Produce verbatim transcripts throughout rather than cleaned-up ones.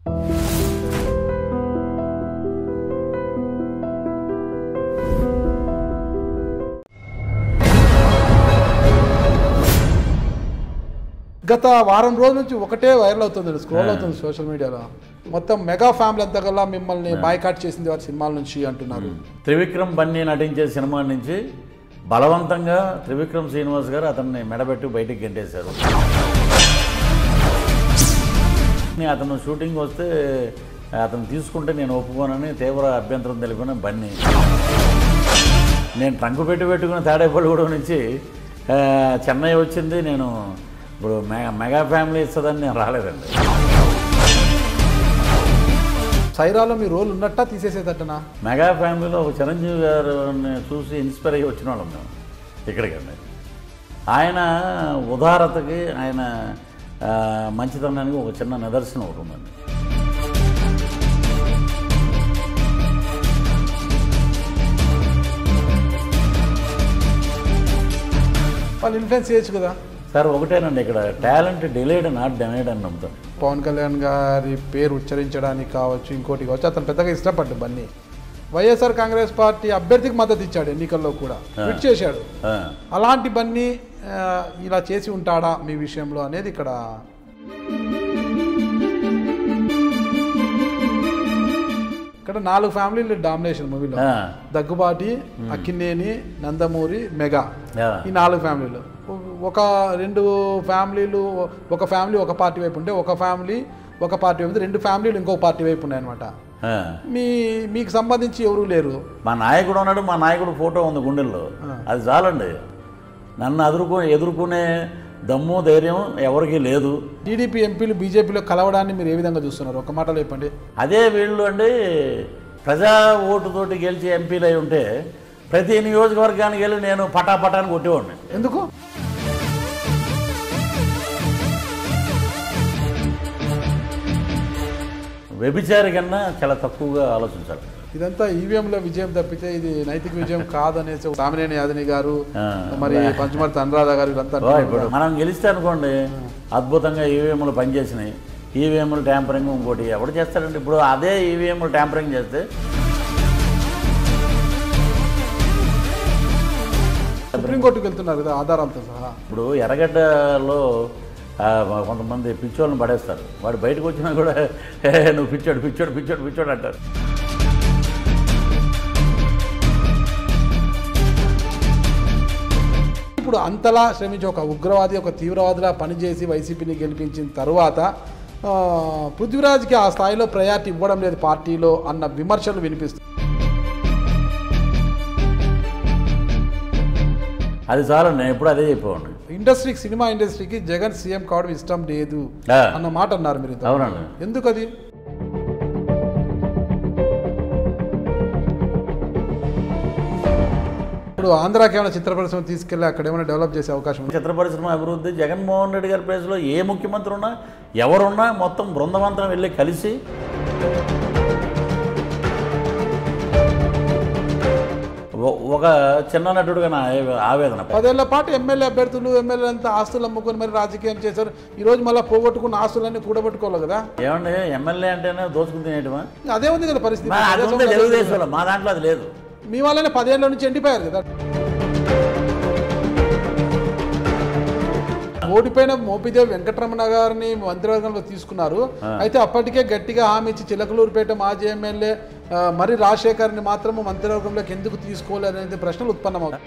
గత వారం రోజుల నుంచి ఒకటే వైరల్ అవుతుంది, స్క్రోల్ అవుతుంది సోషల్ మీడియాలో. మొత్తం మెగా ఫ్యామిలీ అంతా కల్లా మిమ్మల్ని బాయ్కాట్ చేసింది వారి సినిమాల నుంచి అంటున్నారు. త్రివిక్రమ్ బన్నీ నటించే సినిమా నుంచి బలవంతంగా త్రివిక్రమ్ శ్రీనివాస్ గారు అతన్ని మెడబెట్టి బయటికి గెంటేశారు. అతను షూటింగ్ వస్తే అతను తీసుకుంటే నేను ఒప్పుకోనని తీవ్ర అభ్యంతరం తెలిపిన బన్నీ. నేను ట్రంకు పెట్టి పెట్టుకున్న తాడేపల్లిగూడెం నుంచి చెన్నై వచ్చింది. నేను ఇప్పుడు మెగా మెగా ఫ్యామిలీ ఇస్తుందని నేను రాలేదండి. సైరాలో మీ రోల్ ఉన్నట్టా తీసేసేదట్టనా? మెగా ఫ్యామిలీలో ఒక చిరంజీవి గారిని చూసి ఇన్స్పైర్ అయ్యి వచ్చిన వాళ్ళం మేము ఇక్కడికండి. ఆయన ఉదారతకి, ఆయన మంచితనానికి ఒక చిన్న నిదర్శనం ఒకటి ఉందండి. వాళ్ళు ఇన్ఫ్లుయెన్స్ చేయొచ్చు కదా సార్. ఒకటేనండి, ఇక్కడ టాలెంట్ డిలేడ్ నాట్ డెనైడ్ అని నమ్ముతాం. పవన్ కళ్యాణ్ గారి పేరు ఉచ్చరించడానికి కావచ్చు, ఇంకోటి కావచ్చు, అతను పెద్దగా ఇష్టపడ్డు బన్నీ. వైఎస్ఆర్ కాంగ్రెస్ పార్టీ అభ్యర్థికి మద్దతు ఇచ్చాడు, ఎన్నికల్లో కూడా ట్వీట్ చేశాడు. అలాంటి బన్నీ ఇలా చేసి ఉంటాడా మీ విషయంలో అనేది ఇక్కడ ఇక్కడ నాలుగు ఫ్యామిలీలు డామినేషన్ మూవీలో. దగ్గుబాటి, అక్కినేని, నందమూరి, మెగా, ఈ నాలుగు ఫ్యామిలీలు. ఒక రెండు ఫ్యామిలీలు, ఒక ఫ్యామిలీ ఒక పార్టీ వైపు ఉంటే, ఒక ఫ్యామిలీ ఒక పార్టీ వైపు, రెండు ఫ్యామిలీలు ఇంకొక పార్టీ వైపు ఉన్నాయన్నమాట. మీ మీకు సంబంధించి ఎవరు లేరు. మా నాయకుడు ఉన్నాడు, మా నాయకుడు ఫోటో ఉంది గుండెల్లో, అది చాలండి. నన్ను ఎదుర్కొ ఎదుర్కొనే దమ్ము ధైర్యం ఎవరికి లేదు. టీడీపీ ఎంపీలు బీజేపీలో కలవడాన్ని మీరు ఏ విధంగా చూస్తున్నారు? ఒక మాటలో చెప్పండి. అదే వీళ్ళు అండి ప్రజా ఓటుతోటి గెలిచి ఎంపీలు అయి ఉంటే ప్రతి నియోజకవర్గానికి వెళ్ళి నేను పటాపటాన్ని కొట్టేవాడిని. ఎందుకు? వ్యభిచారి కన్నా చాలా తక్కువగా ఆలోచించాలి. ఇదంతా ఈవీఎంలో విజయం తప్పితే ఇది నైతిక విజయం కాదనేసి సామినేని యాదగిరి గారు, మరి పంచమర్తి అనురాధ గారు ఇదంతా. మనం గెలిస్తే అనుకోండి అద్భుతంగా ఈవీఎంలు పనిచేసినాయి. ఈవీఎంలు ట్యాంపరింగ్ ఇంకోటి ఎవరు చేస్తారండి? ఇప్పుడు అదే ఈవీఎంలు ట్యాంపరింగ్ చేస్తే సుప్రీంకోర్టుకు వెళ్తున్నారు కదా ఆధారాలతో సహా. ఇప్పుడు ఎర్రగడ్డలో కొంతమంది పిచ్చోళ్ళని పడేస్తారు. వాడు బయటకు వచ్చినా కూడా నువ్వు పిచ్చోడు పిచ్చోడు పిచ్చోడు పిచ్చోడు అంటారు. ఇప్పుడు అంతలా శ్రమించి ఒక ఉగ్రవాది, ఒక తీవ్రవాదిలా పనిచేసి వైసీపీని గెలిపించిన తర్వాత పృథ్వీరాజ్కి ఆ స్థాయిలో ప్రయారిటీ ఇవ్వడం లేదు పార్టీలో అన్న విమర్శలు వినిపిస్తాయి. అది చాలండి, నేను ఎప్పుడు అదే చెప్పేవాడిని. ఇండస్ట్రీకి, సినిమా ఇండస్ట్రీకి జగన్ సీఎం కావడం ఇష్టం లేదు అన్న మాట అన్నారు మీరు. అవునండి. ఎందుకు అది? ఇప్పుడు ఆంధ్రాకి ఏమైనా చిత్ర పరిశ్రమ తీసుకెళ్ళి అక్కడ ఏమైనా డెవలప్ చేసే అవకాశం ఉంది? చిత్ర పరిశ్రమ అభివృద్ధి జగన్మోహన్ రెడ్డి గారి ప్లేస్లో ఏ ముఖ్యమంత్రి ఉన్నా ఎవరున్నా మొత్తం బృందవంతం వెళ్ళి కలిసి ఒక చిన్న నటుడుగా నా ఆవేదన. పదేళ్ల పాటు ఎమ్మెల్యే అభ్యర్థులు, ఎమ్మెల్యే అంతా ఆస్తులు అమ్ముకొని మరి రాజకీయం చేశారు. ఈ రోజు మళ్ళీ పోగొట్టుకున్న ఆస్తులన్నీ కూడబెట్టుకోవాలి కదా. ఏమండి ఎమ్మెల్యే అంటేనే దోచుకుని తినేయటమా? అదే ఉంది కదా పరిస్థితి. తెలుగుదేశంలో మా దాంట్లో అది లేదు. మీ వాళ్ళనే పదేళ్ల నుంచి ఎండిపోయారు కదా. ఓడిపోయిన మోపిదేవి వెంకటరమణ గారిని మంత్రివర్గంలో తీసుకున్నారు. అయితే అప్పటికే గట్టిగా హామీ ఇచ్చి చిలకలూరుపేట మాజీ ఎమ్మెల్యే మరి రాజశేఖర్ని మాత్రము మంత్రివర్గంలోకి ఎందుకు తీసుకోలేదు అనేది ప్రశ్నలు ఉత్పన్నమవుతాయి.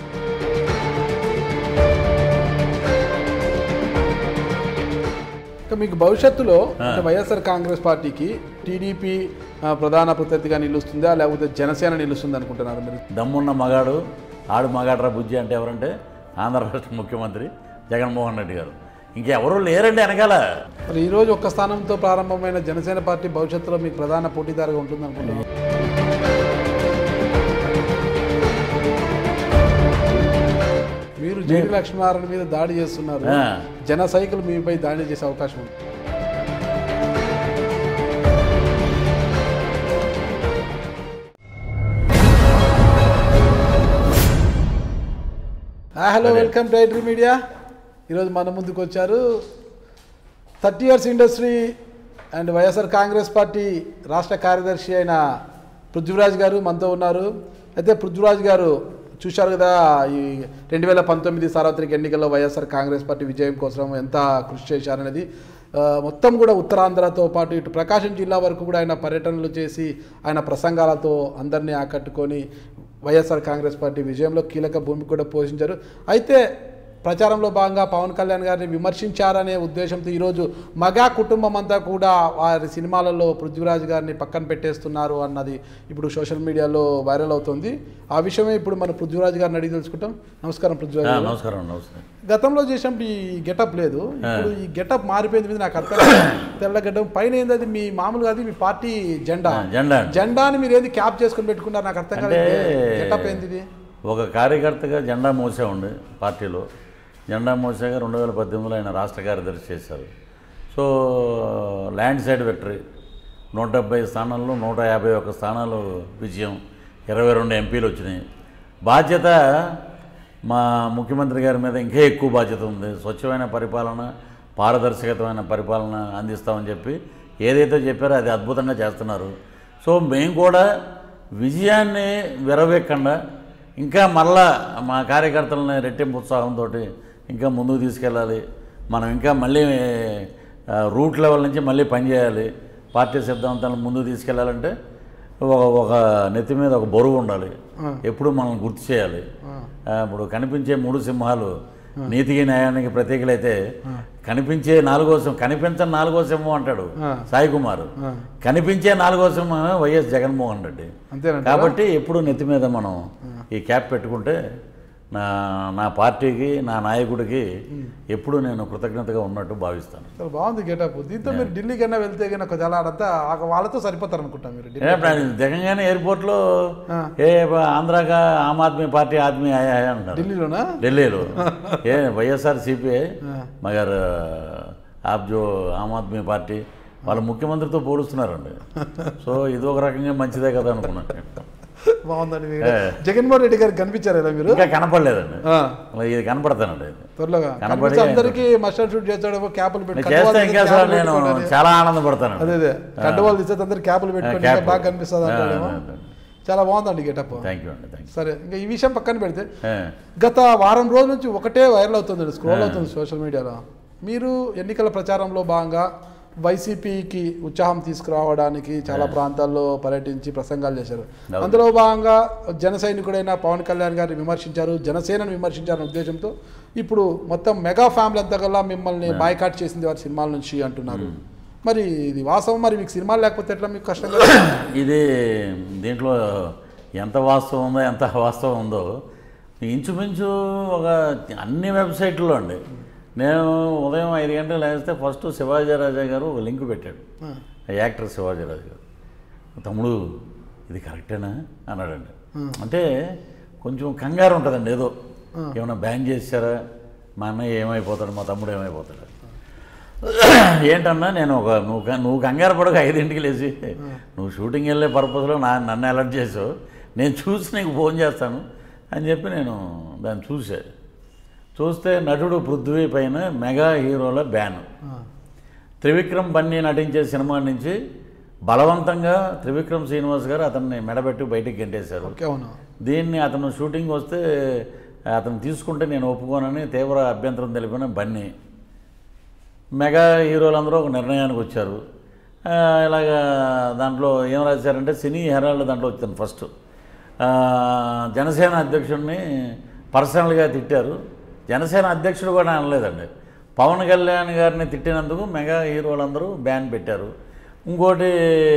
మీకు భవిష్యత్తులో వైఎస్ఆర్ కాంగ్రెస్ పార్టీకి టీడీపీ ప్రధాన ప్రత్యర్థిగా నిలుస్తుందా లేకపోతే జనసేన నిలుస్తుంది అనుకుంటున్నారు మీరు? దమ్మున్న మగాడు ఆడు మగాడ్రా బుజ్జి అంటే ఎవరంటే ఆంధ్ర రాష్ట్ర ముఖ్యమంత్రి జగన్మోహన్ రెడ్డి గారు. ఇంకెవరూ లేరండి వెనకాల. మరి ఈరోజు ఒక్క స్థానంతో ప్రారంభమైన జనసేన పార్టీ భవిష్యత్తులో మీకు ప్రధాన పోటీదారుగా ఉంటుంది అనుకుంటున్నారు? మీరు జేడి లక్ష్మీనారాయణ మీద దాడి చేస్తున్నారు, జన సైకిల్ మీపై దాడి చేసే అవకాశం ఉంది. Hello, welcome to iDream Media. ఈరోజు మన ముందుకు వచ్చారు thirty years industry and YSR Congress Party రాష్ట్ర కార్యదర్శి అయిన పృథ్వీరాజ్ గారు మనతో ఉన్నారు. అయితే పృథ్వీరాజ్ గారు చూశారు కదా, ఈ రెండు వేల పంతొమ్మిది సార్వత్రిక ఎన్నికల్లో వైఎస్ఆర్ కాంగ్రెస్ పార్టీ విజయం కోసం ఎంత కృషి చేశారనేది మొత్తం కూడా ఉత్తరాంధ్రతో పాటు ఇటు ప్రకాశం జిల్లా వరకు కూడా ఆయన పర్యటనలు చేసి ఆయన ప్రసంగాలతో అందరినీ ఆకట్టుకొని వైఎస్ఆర్ కాంగ్రెస్ పార్టీ విజయంలో కీలక భూమిక కూడా పోషించారు. అయితే ప్రచారంలో భాగంగా పవన్ కళ్యాణ్ గారిని విమర్శించారనే ఉద్దేశంతో ఈరోజు మగా కుటుంబం అంతా కూడా వారి సినిమాలలో పృథ్వీరాజ్ గారిని పక్కన పెట్టేస్తున్నారు అన్నది ఇప్పుడు సోషల్ మీడియాలో వైరల్ అవుతుంది. ఆ విషయమే ఇప్పుడు మనం పృథ్వీరాజ్ గారిని అడిగి తెలుసుకుంటాం. నమస్కారం పృథ్వీరాజ్ గారు. నమస్కారం. నమస్కారం. గతంలో చేసినప్పుడు ఈ గెటప్ లేదు, ఇప్పుడు ఈ గెటప్ మారిపోయింది. మీద నాకు అర్థం తెల్ల గడ్డం పైన ఏంది, అది మీ మామూలుగా అది మీ పార్టీ జెండా జెండా జెండాని మీరు ఏంది క్యాప్ చేసుకుని పెట్టుకున్నారు, నాకు అర్థం కాదు. గెటప్ ఏంది ఇది? ఒక కార్యకర్తగా జెండా మోసే ఉండే పార్టీలో, జెండా మోసాగా రెండు వేల పద్దెనిమిదిలో ఆయన రాష్ట్ర కార్యదర్శి చేశారు. సో ల్యాండ్ సైడ్ విక్టరీ, నూట డెబ్బై స్థానాల్లో నూట యాభై ఒక్క స్థానాలు విజయం, ఇరవై రెండు ఎంపీలు వచ్చినాయి. బాధ్యత మా ముఖ్యమంత్రి గారి మీద ఇంకా ఎక్కువ బాధ్యత ఉంది. స్వచ్ఛమైన పరిపాలన, పారదర్శకతమైన పరిపాలన అందిస్తామని చెప్పి ఏదైతే చెప్పారో అది అద్భుతంగా చేస్తున్నారు. సో మేము కూడా విజయాన్ని విరవేయకుండా ఇంకా మళ్ళా మా కార్యకర్తలని రెట్టింపు ఉత్సాహంతో ఇంకా ముందుకు తీసుకెళ్ళాలి, మనం ఇంకా మళ్ళీ రూట్ లెవెల్ నుంచి మళ్ళీ పనిచేయాలి, పార్టీ సిద్ధాంతాలను ముందుకు తీసుకెళ్ళాలంటే ఒక ఒక నెత్తి మీద ఒక బరువు ఉండాలి, ఎప్పుడు మనం గుర్తు చేయాలి. ఇప్పుడు కనిపించే మూడు సింహాలు నీతికి న్యాయానికి ప్రతీకలైతే కనిపించే నాలుగో సింహం, కనిపించని నాలుగో సింహం అంటాడు సాయి కుమార్, కనిపించే నాలుగో సింహం వైఎస్ జగన్మోహన్ రెడ్డి. కాబట్టి ఎప్పుడు నెత్తి మీద మనం ఈ క్యాప్ పెట్టుకుంటే నా నా పార్టీకి, నా నాయకుడికి ఎప్పుడు నేను కృతజ్ఞతగా ఉన్నట్టు భావిస్తాను. చాలా బాగుంది గెటప్. దీంతో మీరు ఢిల్లీ కన్నా వెళ్తే కన్నా కొంచెం అదంతా వాళ్ళతో సరిపోతారు అనుకుంటా మీరు. దిగంగానే ఎయిర్పోర్ట్లో ఏ ఆంధ్రాగా ఆమ్ ఆద్మీ పార్టీ ఆద్మీ ఆయా అంటారు. ఢిల్లీలోనా? ఢిల్లీలో ఏ వైఎస్ఆర్ సిపిఐ మగర్ ఆప్ జో ఆమ్ ఆద్మీ పార్టీ వాళ్ళ ముఖ్యమంత్రితో పోలుస్తున్నారండి. సో ఇది ఒక రకంగా మంచిదే కదా అనుకున్నాను. బాగుందండి. జగన్మోహన్ రెడ్డి గారికి కనిపించారు కదా మీరు? ఇంకా కనపడలేదండి, ఇది కనపడతానండి. త్వరలోగా కనపడి అందరికీ మస్టర్డ్ షూట్ చేస్తాడు, క్యాపులు పెట్టి ఇంకా సార్ నేను చాలా ఆనందపడతాను. అదే అదే కండువాలు తీస్తే అందరు క్యాపులు పెట్టుకుంటే బాగా కనిపిస్తుంది అంటాడేమో. చాలా బాగుందండి గెటప్. థ్యాంక్ యూ అండి. Thank you. సరే, ఇంకా ఈ విషయం పక్కన పెడితే గత వారం రోజుల నుంచి ఒకటే వైరల్ అవుతుంది, స్క్రోల్ అవుతుంది సోషల్ మీడియాలో. మీరు ఎన్నికల ప్రచారంలో భాగంగా వైసీపీకి ఉత్సాహం తీసుకురావడానికి చాలా ప్రాంతాల్లో పర్యటించి ప్రసంగాలు చేశారు. అందులో భాగంగా జన సైనికుడైన పవన్ కళ్యాణ్ గారిని విమర్శించారు, జనసేనను విమర్శించారనే ఉద్దేశంతో ఇప్పుడు మొత్తం మెగా ఫ్యామిలీ అంతా కల్లా మిమ్మల్ని బాయ్కాట్ చేసింది వారి సినిమాల నుంచి అంటున్నారు. మరి ఇది వాస్తవం? మరి మీకు సినిమాలు లేకపోతే ఎట్లా మీకు కష్టం కదా? ఇది దీంట్లో ఎంత వాస్తవం ఉందో ఎంత అవాస్తవం ఉందో ఇంచుమించు ఒక అన్ని వెబ్సైట్లో అండి. నేను ఉదయం ఐదు గంటలు లేస్తే ఫస్ట్ శివాజీ రాజా గారు ఒక లింక్ పెట్టాడు, యాక్టర్ శివాజీ రాజా గారు. తమ్ముడు ఇది కరెక్టేనా అన్నాడండి. అంటే కొంచెం కంగారు ఉంటుందండి, ఏదో ఏమైనా బ్యాన్ చేశారా, మా అన్నయ్య ఏమైపోతాడు, మా తమ్ముడు ఏమైపోతాడు. ఏంటన్నా నేను ఒక నువ్వు నువ్వు కంగారు పడక ఐదింటికి లేచి నువ్వు షూటింగ్ వెళ్ళే పర్పస్లో నా నన్ను అలర్ట్ చేసావు, నేను చూసి నీకు ఫోన్ చేస్తాను అని చెప్పి నేను దాన్ని చూసా. చూస్తే నటుడు పృథ్వీ పైన మెగా హీరోల బ్యాన్, త్రివిక్రమ్ బన్నీ నటించే సినిమా నుంచి బలవంతంగా త్రివిక్రమ్ శ్రీనివాస్ గారు అతన్ని మెడబెట్టి బయటికి గెంటేశారు. దీన్ని అతను షూటింగ్ వస్తే అతను తీసుకుంటే నేను ఒప్పుకోనని తీవ్ర అభ్యంతరం తెలిపిన బన్నీ. మెగా హీరోలందరూ ఒక నిర్ణయానికి వచ్చారు. ఇలాగా దాంట్లో ఏం రాశారంటే సినీ హెరాల్డ్ దాంట్లో వచ్చాను ఫస్ట్ జనసేన అధ్యక్షుడిని పర్సనల్గా తిట్టారు. జనసేన అధ్యక్షుడు కూడా అనలేదండి, పవన్ కళ్యాణ్ గారిని తిట్టినందుకు మెగా హీరోలందరూ బ్యాన్ పెట్టారు. ఇంకోటి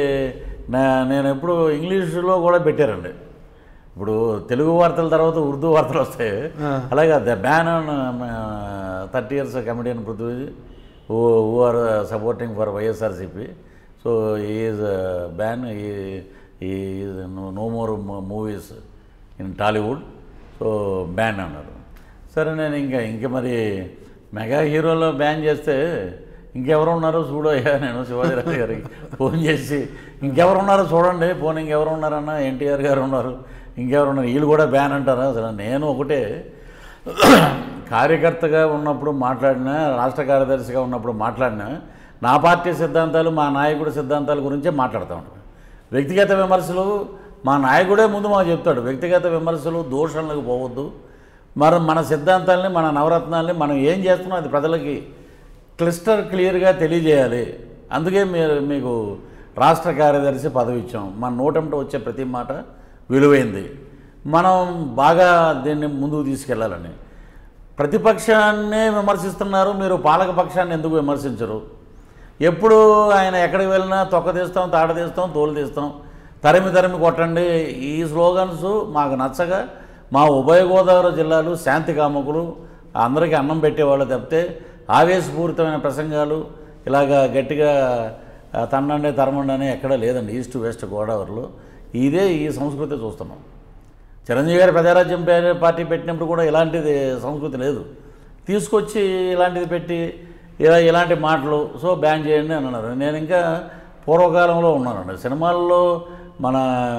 నేను ఎప్పుడు ఇంగ్లీషులో కూడా పెట్టారండి. ఇప్పుడు తెలుగు వార్తల తర్వాత ఉర్దూ వార్తలు వస్తాయి, అలాగే the ban on thirty years comedian Prithvi who who are supporting for YSRCP. So is ban, is no more movies in Tollywood, so ban అన్నారు. సరే నేను ఇంకా ఇంక మరి మెగా హీరోలో బ్యాన్ చేస్తే ఇంకెవరు ఉన్నారో చూడయ్యా, నేను శివాజీరాజు గారికి ఫోన్ చేసి ఇంకెవరు ఉన్నారో చూడండి, పోనీ ఇంకెవరు ఉన్నారన్నా, ఎన్టీఆర్ గారు ఉన్నారు, ఇంకెవరు ఉన్నారు, వీళ్ళు కూడా బ్యాన్ అంటారా? అసలు నేను ఒకటే కార్యకర్తగా ఉన్నప్పుడు మాట్లాడినా, రాష్ట్ర కార్యదర్శిగా ఉన్నప్పుడు మాట్లాడినా నా పార్టీ సిద్ధాంతాలు మా నాయకుడి సిద్ధాంతాల గురించే మాట్లాడుతూ ఉంటాను. వ్యక్తిగత విమర్శలు మా నాయకుడే ముందు మాకు చెప్తాడు, వ్యక్తిగత విమర్శలు దోషణలకు పోవద్దు, మరి మన సిద్ధాంతాలని మన నవరత్నాలని మనం ఏం చేస్తున్నాం అది ప్రజలకి క్లిస్టర్ క్లియర్గా తెలియజేయాలి. అందుకే మీరు మీకు రాష్ట్ర కార్యదర్శి పదవి ఇచ్చాం. మన నోటంట వచ్చే ప్రతి మాట విలువైంది, మనం బాగా దీన్ని ముందుకు తీసుకెళ్లాలని. ప్రతిపక్షాన్నే విమర్శిస్తున్నారు, మీరు పాలక పక్షాన్ని ఎందుకు విమర్శించరు? ఎప్పుడు ఆయన ఎక్కడికి వెళ్ళినా తొక్క తీస్తాం, తాట తీస్తాం, తోలు తీస్తాం, తరిమి తరిమి కొట్టండి, ఈ స్లోగన్స్ మాకు నచ్చగా మా ఉభయ గోదావరి జిల్లాలు శాంతి కాముకులు అందరికీ అన్నం పెట్టేవాళ్ళు తప్పితే ఆవేశపూరితమైన ప్రసంగాలు ఇలాగా గట్టిగా తన్నండి తరమండి అని ఎక్కడా లేదండి ఈస్ట్ వెస్ట్ గోదావరిలో. ఇదే ఈ సంస్కృతి చూస్తున్నాం. చిరంజీవి గారి ప్రజారాజ్యం పార్టీ పెట్టినప్పుడు కూడా ఇలాంటిది సంస్కృతి లేదు. తీసుకొచ్చి ఇలాంటిది పెట్టి ఇలా ఇలాంటి మాటలు సో బ్యాన్ చేయండి అని అన్నారు. నేను ఇంకా పూర్వకాలంలో ఉన్నానండి. సినిమాల్లో మన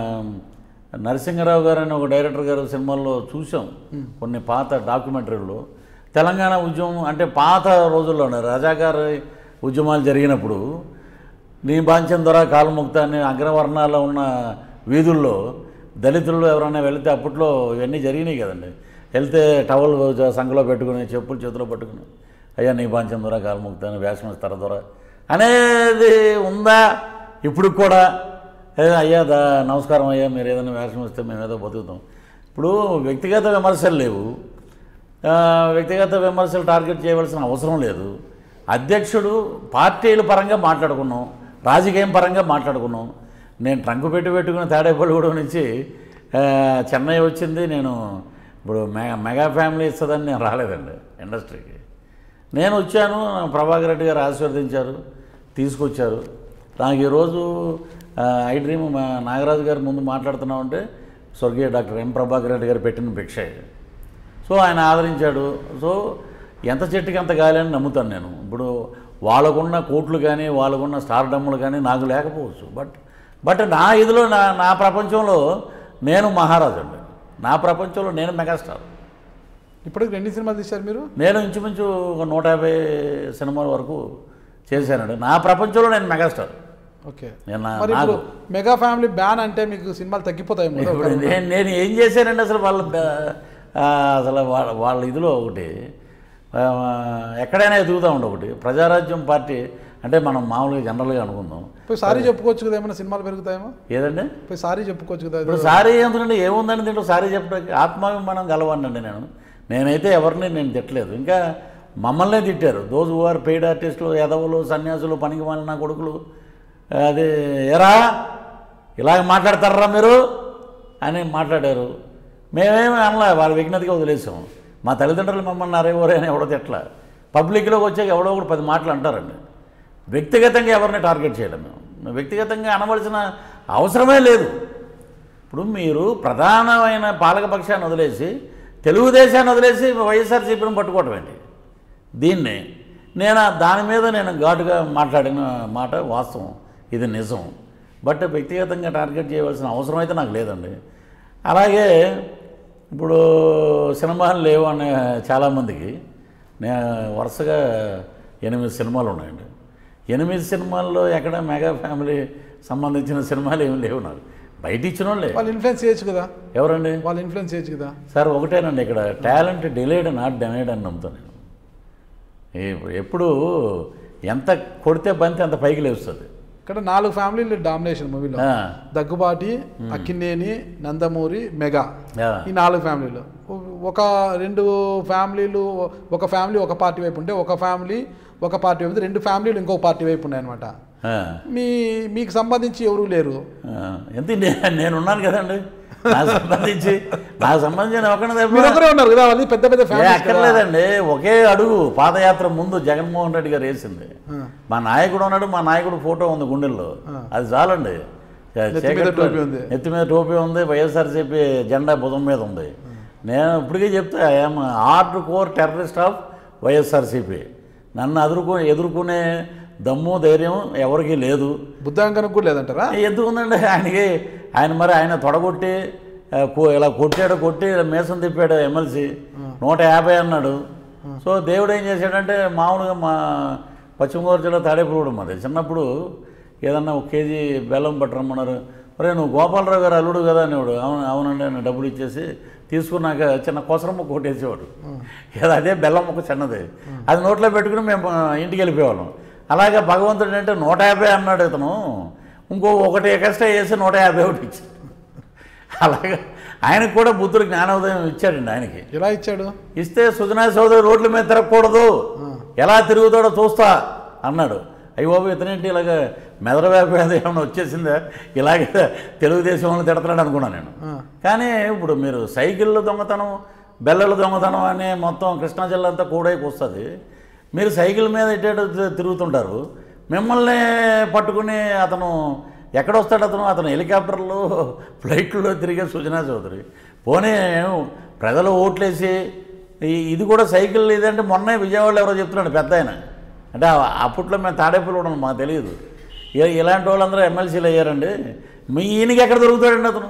నరసింహరావు గారు అని ఒక డైరెక్టర్ గారు సినిమాల్లో చూసాం కొన్ని పాత డాక్యుమెంటరీల్లో. తెలంగాణ ఉద్యమం అంటే పాత రోజుల్లోనే రజాకారు ఉద్యమాలు జరిగినప్పుడు నీ బాంచం ద్వారా కాలుముక్త అని అగ్రవర్ణాల్లో ఉన్న వీధుల్లో దళితుల్లో ఎవరైనా వెళితే అప్పట్లో ఇవన్నీ జరిగినాయి కదండి. వెళ్తే టవల్ సంఖలో పెట్టుకుని చెప్పులు చేతిలో పట్టుకుని అయ్యా నీ బాంచం ద్వారా కాలుముక్త అని వేషం ఇస్తారా ద్వారా అనేది ఉందా ఇప్పుడు కూడా? అయ్యా దా నమస్కారం అయ్యా మీరు ఏదైనా వేషం ఇస్తే మేము ఏదో బతుకుతాం. ఇప్పుడు వ్యక్తిగత విమర్శలు లేవు, వ్యక్తిగత విమర్శలు టార్గెట్ చేయవలసిన అవసరం లేదు. అధ్యక్షుడు పార్టీల పరంగా మాట్లాడుకున్నాం, రాజకీయం పరంగా మాట్లాడుకున్నాం. నేను ట్రంకు పెట్టి పెట్టుకుని తాడేపల్లిగూడెం నుంచి చెన్నై వచ్చింది. నేను ఇప్పుడు మెగా మెగా ఫ్యామిలీ ఇస్తుందని నేను రాలేదండి ఇండస్ట్రీకి. నేను వచ్చాను, ప్రభాకర్ రెడ్డి గారు ఆశీర్వదించారు, తీసుకొచ్చారు. నాకు ఈరోజు ఐ డ్రీమ్ మా నాగరాజు గారి ముందు మాట్లాడుతున్నామంటే స్వర్గీయ డాక్టర్ ఎం ప్రభాకర్ రెడ్డి గారు పెట్టిన భిక్ష. సో ఆయన ఆదరించాడు. సో ఎంత చెట్టుకి అంత గాలి అని నమ్ముతాను నేను. ఇప్పుడు వాళ్ళకున్న కోట్లు కానీ వాళ్ళకున్న స్టార్ డమ్ములు కానీ నాకు లేకపోవచ్చు. బట్ బట్ నా ఇదిలో నా నా ప్రపంచంలో నేను మహారాజు అండి. నా ప్రపంచంలో నేను మెగాస్టార్. ఇప్పటికి రెండు సినిమాలు తీశారు మీరు? నేను ఇంచుమించు ఒక నూట యాభై సినిమాల వరకు చేశానండి. నా ప్రపంచంలో నేను మెగాస్టార్. ఓకే. నాకు మెగా ఫ్యామిలీ బ్యాన్ అంటే మీకు సినిమాలు తగ్గిపోతాయి. నేను నేను ఏం చేశానండి అసలు వాళ్ళ అసలు వాళ్ళ వాళ్ళ ఇదిలో ఒకటి ఎక్కడైనా ఎదుగుతూ ఉండే ఒకటి ప్రజారాజ్యం పార్టీ అంటే మనం మామూలుగా జనరల్గా అనుకుందాం. ఇప్పుడు సారీ చెప్పుకోవచ్చు కదా, ఏమైనా సినిమాలు పెరుగుతాయేమో. ఏదండి ఇప్పుడు సారీ చెప్పుకోవచ్చు కదా. ఇప్పుడు సారీ ఎందుకంటే ఏముందండి దీంట్లో సారీ చెప్పడానికి? ఆత్మాభిమానం గలవాడినండి నేను. నేనైతే ఎవరిని నేను తిట్టలేదు. ఇంకా మమ్మల్నే తిట్టారు. దోజ్ హూ ఆర్ పెయిడ్ ఆర్టిస్టులు, ఎదవులు, సన్యాసులు, పనికి మాలిన కొడుకులు, అది ఎరా ఇలాగ మాట్లాడతారా మీరు అని మాట్లాడారు. మేమేమి అనలా, వాళ్ళ విజ్ఞతగా వదిలేసాం. మా తల్లిదండ్రులు మమ్మల్ని అరేవరే అని ఎవడో తిట్ల. పబ్లిక్లోకి వచ్చాక ఎవడో ఒకటి పది మాటలు అంటారండి. వ్యక్తిగతంగా ఎవరిని టార్గెట్ చేయలేం మేము. వ్యక్తిగతంగా అనవలసిన అవసరమే లేదు. ఇప్పుడు మీరు ప్రధానమైన పాలకపక్షాన్ని వదిలేసి తెలుగుదేశాన్ని వదిలేసి వైఎస్ఆర్సీపీని పట్టుకోవటం ఏంటి? దీన్ని నేను దాని మీద నేను ఘాటుగా మాట్లాడిన మాట వాస్తవం, ఇది నిజం. బట్ వ్యక్తిగతంగా టార్గెట్ చేయవలసిన అవసరం అయితే నాకు లేదండి. అలాగే ఇప్పుడు సినిమాలు లేవు అనే చాలామందికి నేను వరుసగా ఎనిమిది సినిమాలు ఉన్నాయండి. ఎనిమిది సినిమాల్లో ఎక్కడ మెగా ఫ్యామిలీ సంబంధించిన సినిమాలు ఏమి లేవు. నాకు బయట ఇచ్చిన వాళ్ళే. వాళ్ళు ఇన్ఫ్లుయెన్స్ చేయొచ్చు కదా. ఎవరండి వాళ్ళు ఇన్ఫ్లుయెన్స్ చేయొచ్చు కదా సార్? ఒకటేనండి, ఇక్కడ టాలెంట్ డిలేడ్ నాట్ డెనైడ్ అని నమ్ముతాను నేను. ఎప్పుడు ఎంత కొడితే బంతి అంత పైకి లేస్తుంది. ఇక్కడ నాలుగు ఫ్యామిలీలు డామినేషన్ మూవీలో. దగ్గుబాటి, అక్కినేని, నందమూరి, మెగా, ఈ నాలుగు ఫ్యామిలీలు. ఒక రెండు ఫ్యామిలీలు, ఒక ఫ్యామిలీ ఒక పార్టీ వైపు ఉంటే ఒక ఫ్యామిలీ ఒక పార్టీ వైపు, రెండు ఫ్యామిలీలు ఇంకొక పార్టీ వైపు ఉన్నాయన్నమాట. మీ మీకు సంబంధించి ఎవరు లేరు. ఎంత నేనున్నాను కదండి నాకు సంబంధించి నాకు సంబంధించిన ఒకరే ఉన్నారు కదా. వాళ్ళు పెద్ద పెద్ద ఫ్యామిలీ అక్కర్లేదండి. ఒకే అడుగు పాదయాత్ర ముందు జగన్మోహన్ రెడ్డి గారు వేసింది. మా నాయకుడు ఉన్నాడు, మా నాయకుడు ఫోటో ఉంది గుండెల్లో, అది చాలండి. ఎత్తి మీద టోపీ ఉంది, వైఎస్ఆర్సీపీ జెండా భుజం మీద ఉంది. నేను ఇప్పటికే చెప్తా, I'm hardcore terrorist of YSRCP. నన్ను ఎదుర్కొ ఎదుర్కొనే దమ్ము ధైర్యం ఎవరికీ లేదు. బుద్ధాంకనకు కూడా లేదంటారా? ఎందుకు ఉందండి ఆయనకి? ఆయన మరి ఆయన తొడగొట్టి ఇలా కొట్టాడు, కొట్టి మేసం తిప్పాడు ఎమ్మెల్సీ, నూట యాభై అన్నాడు. సో దేవుడు ఏం చేశాడంటే మామూలుగా మా పశ్చిమ గోదావరి జిల్లా తాడేపల్లిగూడెం మాది. చిన్నప్పుడు ఏదన్నా ఒక కేజీ బెల్లం పట్టరమ్మన్నారు. ఒరే నువ్వు గోపాలరావు గారు అల్లుడు కదా అనేవాడు. అవును అవునండి అని డబ్బులు ఇచ్చేసి తీసుకున్నాక చిన్న కొసరం ముక్క కొట్టేసేవాడు. ఏదో అదే బెల్లం ముక్క చిన్నది, అది నోట్లో పెట్టుకుని మేము ఇంటికి వెళ్ళిపోయేవాళ్ళం. అలాగే భగవంతుడు అంటే నూట యాభై అన్నాడు ఇతను, ఇంకో ఒకటి ఎక్స్ట్రా వేసి నూట యాభై ఒకటి ఇచ్చాడు. అలాగే ఆయనకు కూడా బుద్ధుడు జ్ఞానోదయం ఇచ్చాడండి. ఆయనకి ఎలా ఇచ్చాడు? ఇస్తే సుజనా చౌదరి రోడ్ల మీద తిరగకూడదు, ఎలా తిరుగుతాడో చూస్తా అన్నాడు. అయ్యి బాబు ఇతనేంటి ఇలాగ మెదడు వ్యాపారం ఏమైనా వచ్చేసిందా, ఇలాగే తెలుగుదేశం వాళ్ళని తిడతాడు అనుకున్నాను నేను. కానీ ఇప్పుడు మీరు సైకిళ్ళు దొంగతనం, బెల్లలు దొంగతనం అనే మొత్తం కృష్ణా జిల్లా అంతా కూడైకి వస్తుంది. మీరు సైకిల్ మీద ఇటు తిరుగుతుంటారు, మిమ్మల్ని పట్టుకుని అతను ఎక్కడొస్తాడు? అతను అతను హెలికాప్టర్లో ఫ్లైట్లో తిరిగే సుజనా చౌదరి. పోనీ ప్రజలు ఓట్లేసి ఇది కూడా సైకిల్ ఇదంటే మొన్నే విజయవాడలో ఎవరో చెప్తున్నాడు పెద్ద ఆయన. అంటే అప్పట్లో మేము తాడేపల్లిగూడెం మాకు తెలియదు. ఇలాంటి వాళ్ళందరూ ఎమ్మెల్సీలు అయ్యారండి. మీ ఈయనకి ఎక్కడ దొరుకుతాడండి అతను?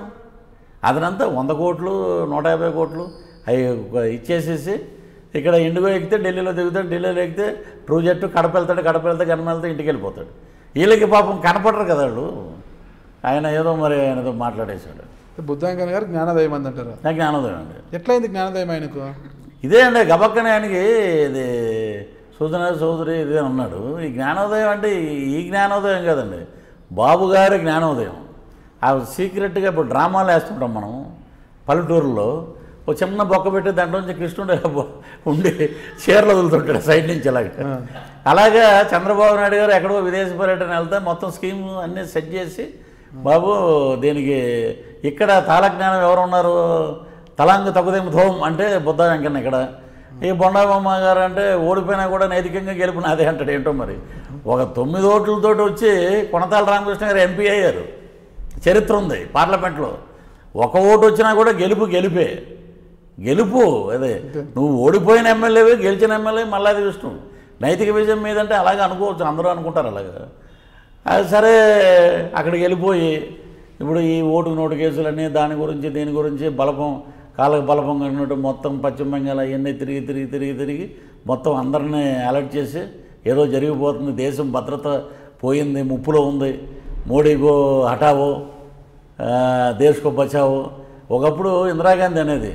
అతనంతా వంద కోట్లు నూట యాభై కోట్లు అవి ఇచ్చేసేసి ఇక్కడ ఇండిగో ఎక్కితే ఢిల్లీలో దిగుతాడు, ఢిల్లీలో ఎక్కితే ట్రూ జట్టు కడప వెళ్తాడు, కడప వెళ్తే గన్మ వెళ్తే ఇంటికి వెళ్ళిపోతాడు. వీళ్ళకి పాపం కనపడరు కదా వాళ్ళు. ఆయన ఏదో మరి ఆయనతో మాట్లాడేశాడు. బుద్ధాంకన్ గారు జ్ఞానోదయం అంది అంటారు. నాకు జ్ఞానోదయం అండి. ఎట్లయింది జ్ఞానోదయం ఆయనకు? ఇదే అండి గబక్కనే ఆయనకి ఇది సుజనా చౌదరి ఇదే అన్నాడు. ఈ జ్ఞానోదయం అంటే ఈ జ్ఞానోదయం కాదండి, బాబు గారి జ్ఞానోదయం. ఆ సీక్రెట్గా ఇప్పుడు డ్రామాలు వేస్తుంటాం మనం పల్లెటూరులో. ఓ చిన్న బొక్క పెట్టి దాంట్లో నుంచి కృష్ణుడు ఉండి చీరలు వదులుతుంటాడు సైడ్ నుంచి. అలాగే అలాగా చంద్రబాబు నాయుడు గారు ఎక్కడో విదేశ పర్యటన వెళ్తే మొత్తం స్కీమ్ అన్నీ సెట్ చేసి, బాబు దీనికి ఇక్కడ తాళజ్ఞానం ఎవరున్నారు, తలాంగ తగుదేమి ధోం అంటే బుద్ధ వెంకన్న, ఇక్కడ ఈ బొండాబొమ్మ గారు అంటే ఓడిపోయినా కూడా నైతికంగా గెలుపు నాదే అంటాడు. ఏంటో మరి ఒక తొమ్మిది ఓట్లతో వచ్చి కొనతాల రామకృష్ణ గారు ఎంపీ అయ్యారు. చరిత్ర ఉంది పార్లమెంట్లో. ఒక ఓటు వచ్చినా కూడా గెలుపు గెలిపే గెలుపు. అదే నువ్వు ఓడిపోయిన ఎమ్మెల్యేవి, గెలిచిన ఎమ్మెల్యే మళ్ళీ అది విష్ణు. నైతిక విజయం మీదంటే అలాగే అనుకోవచ్చు, అందరూ అనుకుంటారు అలాగా. అది సరే అక్కడికి వెళ్ళిపోయి ఇప్పుడు ఈ ఓటు నోటు కేసులన్నీ దాని గురించి దీని గురించి బలపం కాళ్ళకు బలపం కట్టినట్టు మొత్తం పశ్చిమ బెంగాల్ అవన్నీ తిరిగి తిరిగి తిరిగి తిరిగి మొత్తం అందరినీ అలర్ట్ చేసి ఏదో జరిగిపోతుంది, దేశం భద్రత పోయింది, ముప్పులో ఉంది, మోడీకో హఠావో దేశకో బచావో. ఒకప్పుడు ఇందిరాగాంధీ అనేది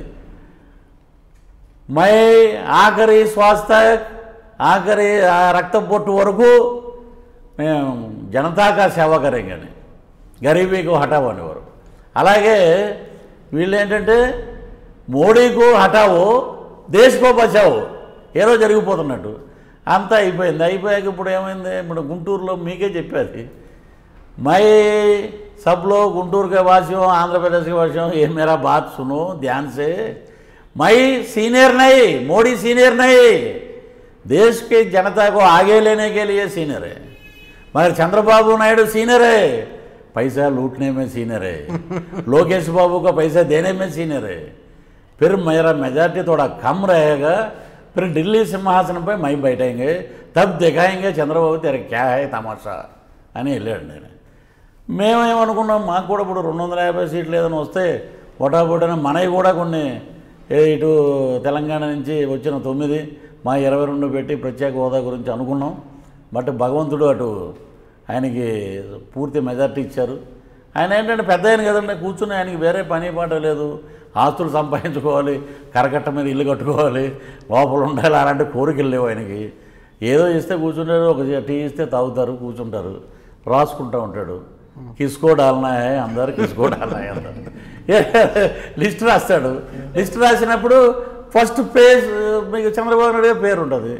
మై ఆఖరి శ్వాస ఆఖరి రక్త పొట్టు వరకు మేము జనతాకా సేవ కరేంగని గరీబీకు హఠావో అనేవారు. అలాగే వీళ్ళు ఏంటంటే మోడీకు హఠావో దేశకో బచావో, ఏదో జరిగిపోతున్నట్టు అంతా అయిపోయింది. అయిపోయాక ఇప్పుడు ఏమైంది, ఇప్పుడు గుంటూరులో మీకే చెప్పేది మై సబ్లో గుంటూరు के वासियों आंध्र प्रदेश के वासियों ये मेरा बात सुनो ध्यान से, मैं सीनियर नहीं, मोदी सीनियर नहीं, देश की जनता को आगे लेने के लिए सीनियर है, मगर चंद्रबाबू नायडू सीनियर है, पैसा लूटने में सीनियर है, लोकेश बाबू का पैसा देने में सीनियर है, फिर मेरा मेजॉरिटी थोड़ा कम रहेगा, फिर दिल्ली सिंहासन पर मैं बैठेंगे, तब दिखाएंगे चंद्रबाबू तेरे क्या है तमाशा అని వెళ్ళాడు. నేను మేమేమనుకున్నాం, మాకు కూడా ఇప్పుడు రెండు వందల యాభై సీట్లు ఏదైనా వస్తే ఒటాబొటన మనవి కూడా కొన్ని ఇటు తెలంగాణ నుంచి వచ్చిన తొమ్మిది మా ఇరవై రెండు పెట్టి ప్రత్యేక హోదా గురించి అనుకున్నాం. బట్ భగవంతుడు అటు ఆయనకి పూర్తి మెజార్టీ ఇచ్చారు. ఆయన ఏంటంటే పెద్ద ఆయన కదండి, కూర్చుని ఆయనకి వేరే పని పాట లేదు, ఆస్తులు సంపాదించుకోవాలి, కరకట్ట మీద ఇల్లు కట్టుకోవాలి, లోపల ఉండాలి, అలాంటి కోరికలు లేవు ఆయనకి. ఏదో ఇస్తే కూర్చుంటారు, ఒక టీ ఇస్తే తాగుతారు, కూర్చుంటారు, రాసుకుంటూ ఉంటాడు. కిస్కో డాల్నా అందరు కిస్కో డాల్నా అందరు లిస్ట్ రాస్తాడు. లిస్ట్ రాసినప్పుడు ఫస్ట్ పేజ్ మీకు చంద్రబాబు నాయుడు పేరు ఉంటుంది.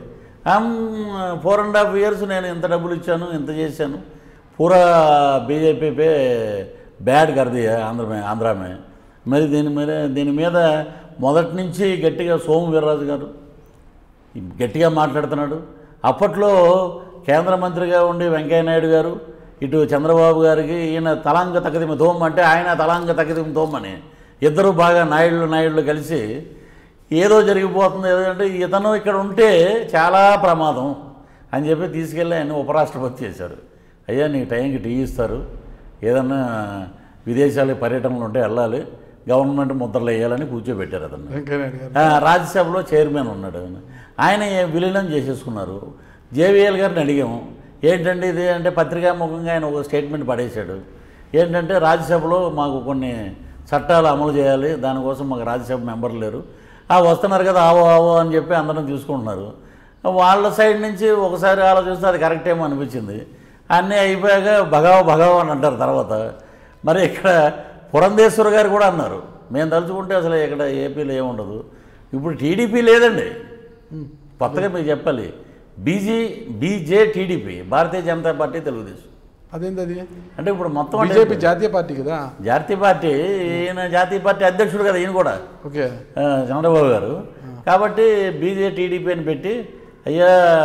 ఫోర్ అండ్ హాఫ్ ఇయర్స్ నేను ఇంత డబ్బులు ఇచ్చాను, ఇంత చేశాను, పూరా బీజేపీ పే బ్యాడ్ కర్ది ఆంధ్ర ఆంధ్రామే. మరి దీని మీద దీని మీద మొదటి నుంచి గట్టిగా సోము వీర్రాజు గారు గట్టిగా మాట్లాడుతున్నాడు. అప్పట్లో కేంద్ర మంత్రిగా ఉండి వెంకయ్యనాయుడు గారు ఇటు చంద్రబాబు గారికి ఈయన తలాంగ తకదిమ ధోమ్ అంటే ఆయన తలాంగ తకదిమ ధోమ్ అని ఇద్దరు బాగా నాయుళ్ళు నాయుళ్ళు కలిసి ఏదో జరిగిపోతుంది, ఏదంటే ఇతను ఇక్కడ ఉంటే చాలా ప్రమాదం అని చెప్పి తీసుకెళ్ళి ఆయన ఉపరాష్ట్రపతి చేశారు. అయ్యా నీకు టైంకి టీ ఇస్తారు, ఏదన్నా విదేశాలకు పర్యటనలు ఉంటే వెళ్ళాలి, గవర్నమెంట్ ముద్రలు వేయాలని కూర్చోబెట్టారు అతను. రాజ్యసభలో చైర్మన్ ఉన్నాడు. ఆయన విలీనం చేసేసుకున్నారు. జేవీఎల్ గారిని అడిగాము, ఏంటంటే ఇది అంటే పత్రికాముఖంగా ఆయన ఒక స్టేట్మెంట్ పడేశాడు. ఏంటంటే రాజ్యసభలో మాకు కొన్ని చట్టాలు అమలు చేయాలి, దానికోసం మాకు రాజ్యసభ మెంబర్లు లేరు, ఆ వస్తున్నారు కదా ఆవో ఆవో అని చెప్పి అందరం తీసుకుంటున్నారు. వాళ్ళ సైడ్ నుంచి ఒకసారి ఆలోచిస్తే అది కరెక్ట్ ఏమో అనిపించింది. అన్నీ అయిపోయాక భగవ భగవ అని అంటారు తర్వాత. మరి ఇక్కడ పురంధేశ్వర్ గారు కూడా అన్నారు, మేము తలుచుకుంటే అసలు ఇక్కడ ఏపీలో ఏముండదు. ఇప్పుడు టీడీపీ లేదండి, కొత్తగా మీకు చెప్పాలి, బీజీ బీజే టీడీపీ, భారతీయ జనతా పార్టీ, తెలుగుదేశం. అదేంటి అది అంటే ఇప్పుడు మొత్తం బీజేపీ జాతీయ పార్టీ కదా, జాతీయ పార్టీ, ఈయన జాతీయ పార్టీ అధ్యక్షుడు కదా ఈయన కూడా, ఓకే చంద్రబాబు గారు. కాబట్టి బీజే టీడీపీ అని పెట్టి, అయ్యా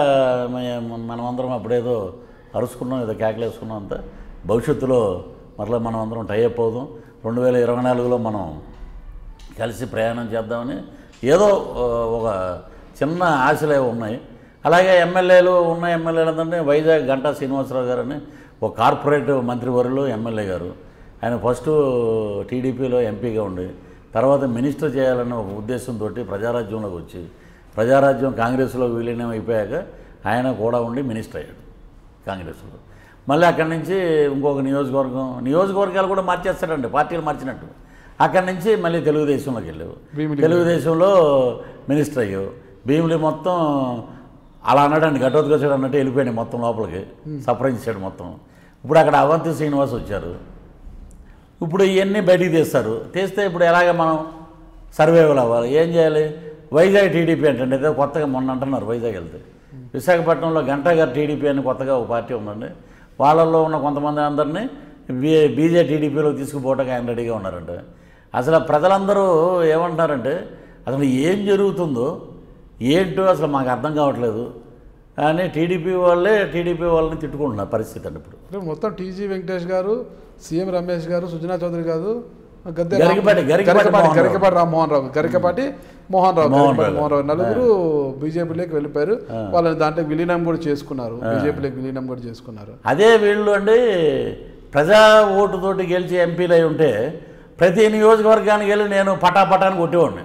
మనమందరం అప్పుడేదో అరుచుకున్నాం, ఏదో కేకలేసుకున్నాం, అంతా భవిష్యత్తులో మరలా మనం అందరం టైఅప్ అవుదాం, రెండు వేల ఇరవై నాలుగులో మనం కలిసి ప్రయాణం చేద్దామని ఏదో ఒక చిన్న ఆశలే ఉన్నాయి. అలాగే ఎమ్మెల్యేలు ఉన్న ఎమ్మెల్యేలు ఏంటంటే వైజాగ్ గంటా శ్రీనివాసరావు గారని ఒక కార్పొరేట్ మంత్రివర్యులు ఎమ్మెల్యే గారు, ఆయన ఫస్ట్ టీడీపీలో ఎంపీగా ఉండి తర్వాత మినిస్టర్ చేయాలన్న ఒక ఉద్దేశంతో ప్రజారాజ్యంలోకి వచ్చి ప్రజారాజ్యం కాంగ్రెస్లో విలీనం అయిపోయాక ఆయన కూడా ఉండి మినిస్టర్ అయ్యాడు కాంగ్రెస్లో. మళ్ళీ అక్కడి నుంచి ఇంకొక నియోజకవర్గం, నియోజకవర్గాలు కూడా మార్చేస్తాడండి పార్టీలు మార్చినట్టు. అక్కడి నుంచి మళ్ళీ తెలుగుదేశంలోకి వెళ్ళావు, తెలుగుదేశంలో మినిస్టర్ అయ్యావు. భీమిలి మొత్తం అలా అన్నాడండి, ఘటోత్కచుడు అన్నట్టు వెళ్ళిపోయాడు మొత్తం లోపలికి, సఫరించాడు మొత్తం. ఇప్పుడు అక్కడ అవంతి శ్రీనివాస్ వచ్చారు, ఇప్పుడు ఇవన్నీ బయటికి తీస్తారు. తీస్తే ఇప్పుడు ఎలాగ మనం సర్వైవల్ అవ్వాలి, ఏం చేయాలి? వైజాగ్ టీడీపీ అంటే ఏదో కొత్తగా మొన్న అంటున్నారు వైజాగ్ వెళ్తే, విశాఖపట్నంలో గంటా గారు టీడీపీ అని కొత్తగా ఒక పార్టీ ఉందండి, వాళ్ళల్లో ఉన్న కొంతమంది అందరినీ బీ బీజే టీడీపీలో తీసుకుపోవడానికి ఆయన రెడీగా ఉన్నారంటే. అసలు ప్రజలందరూ ఏమంటున్నారంటే అసలు ఏం జరుగుతుందో ఏంటో అసలు మాకు అర్థం కావట్లేదు అని టీడీపీ వాళ్ళే టీడీపీ వాళ్ళని తిట్టుకుంటున్నారు పరిస్థితి అండి. ఇప్పుడు మొత్తం టీజీ వెంకటేష్ గారు, సీఎం రమేష్ గారు, సుజనా చౌదరి గారు, గద్దె గరికపాటి గరికపాటి రామ్మోహన్ రావు, గరికపాటి మోహన్ రావు మోహన్ రావు నలుగురు బీజేపీలోకి వెళ్ళిపోయారు. వాళ్ళని దాంట్లో విలీనం కూడా చేసుకున్నారు, బీజేపీలోకి విలీనం కూడా చేసుకున్నారు. అదే వీళ్ళు అండి ప్రజా ఓటుతోటి గెలిచి ఎంపీలు అయి ఉంటే ప్రతి నియోజకవర్గానికి వెళ్ళి నేను పటాపటాన్ని కొట్టేవాడిని,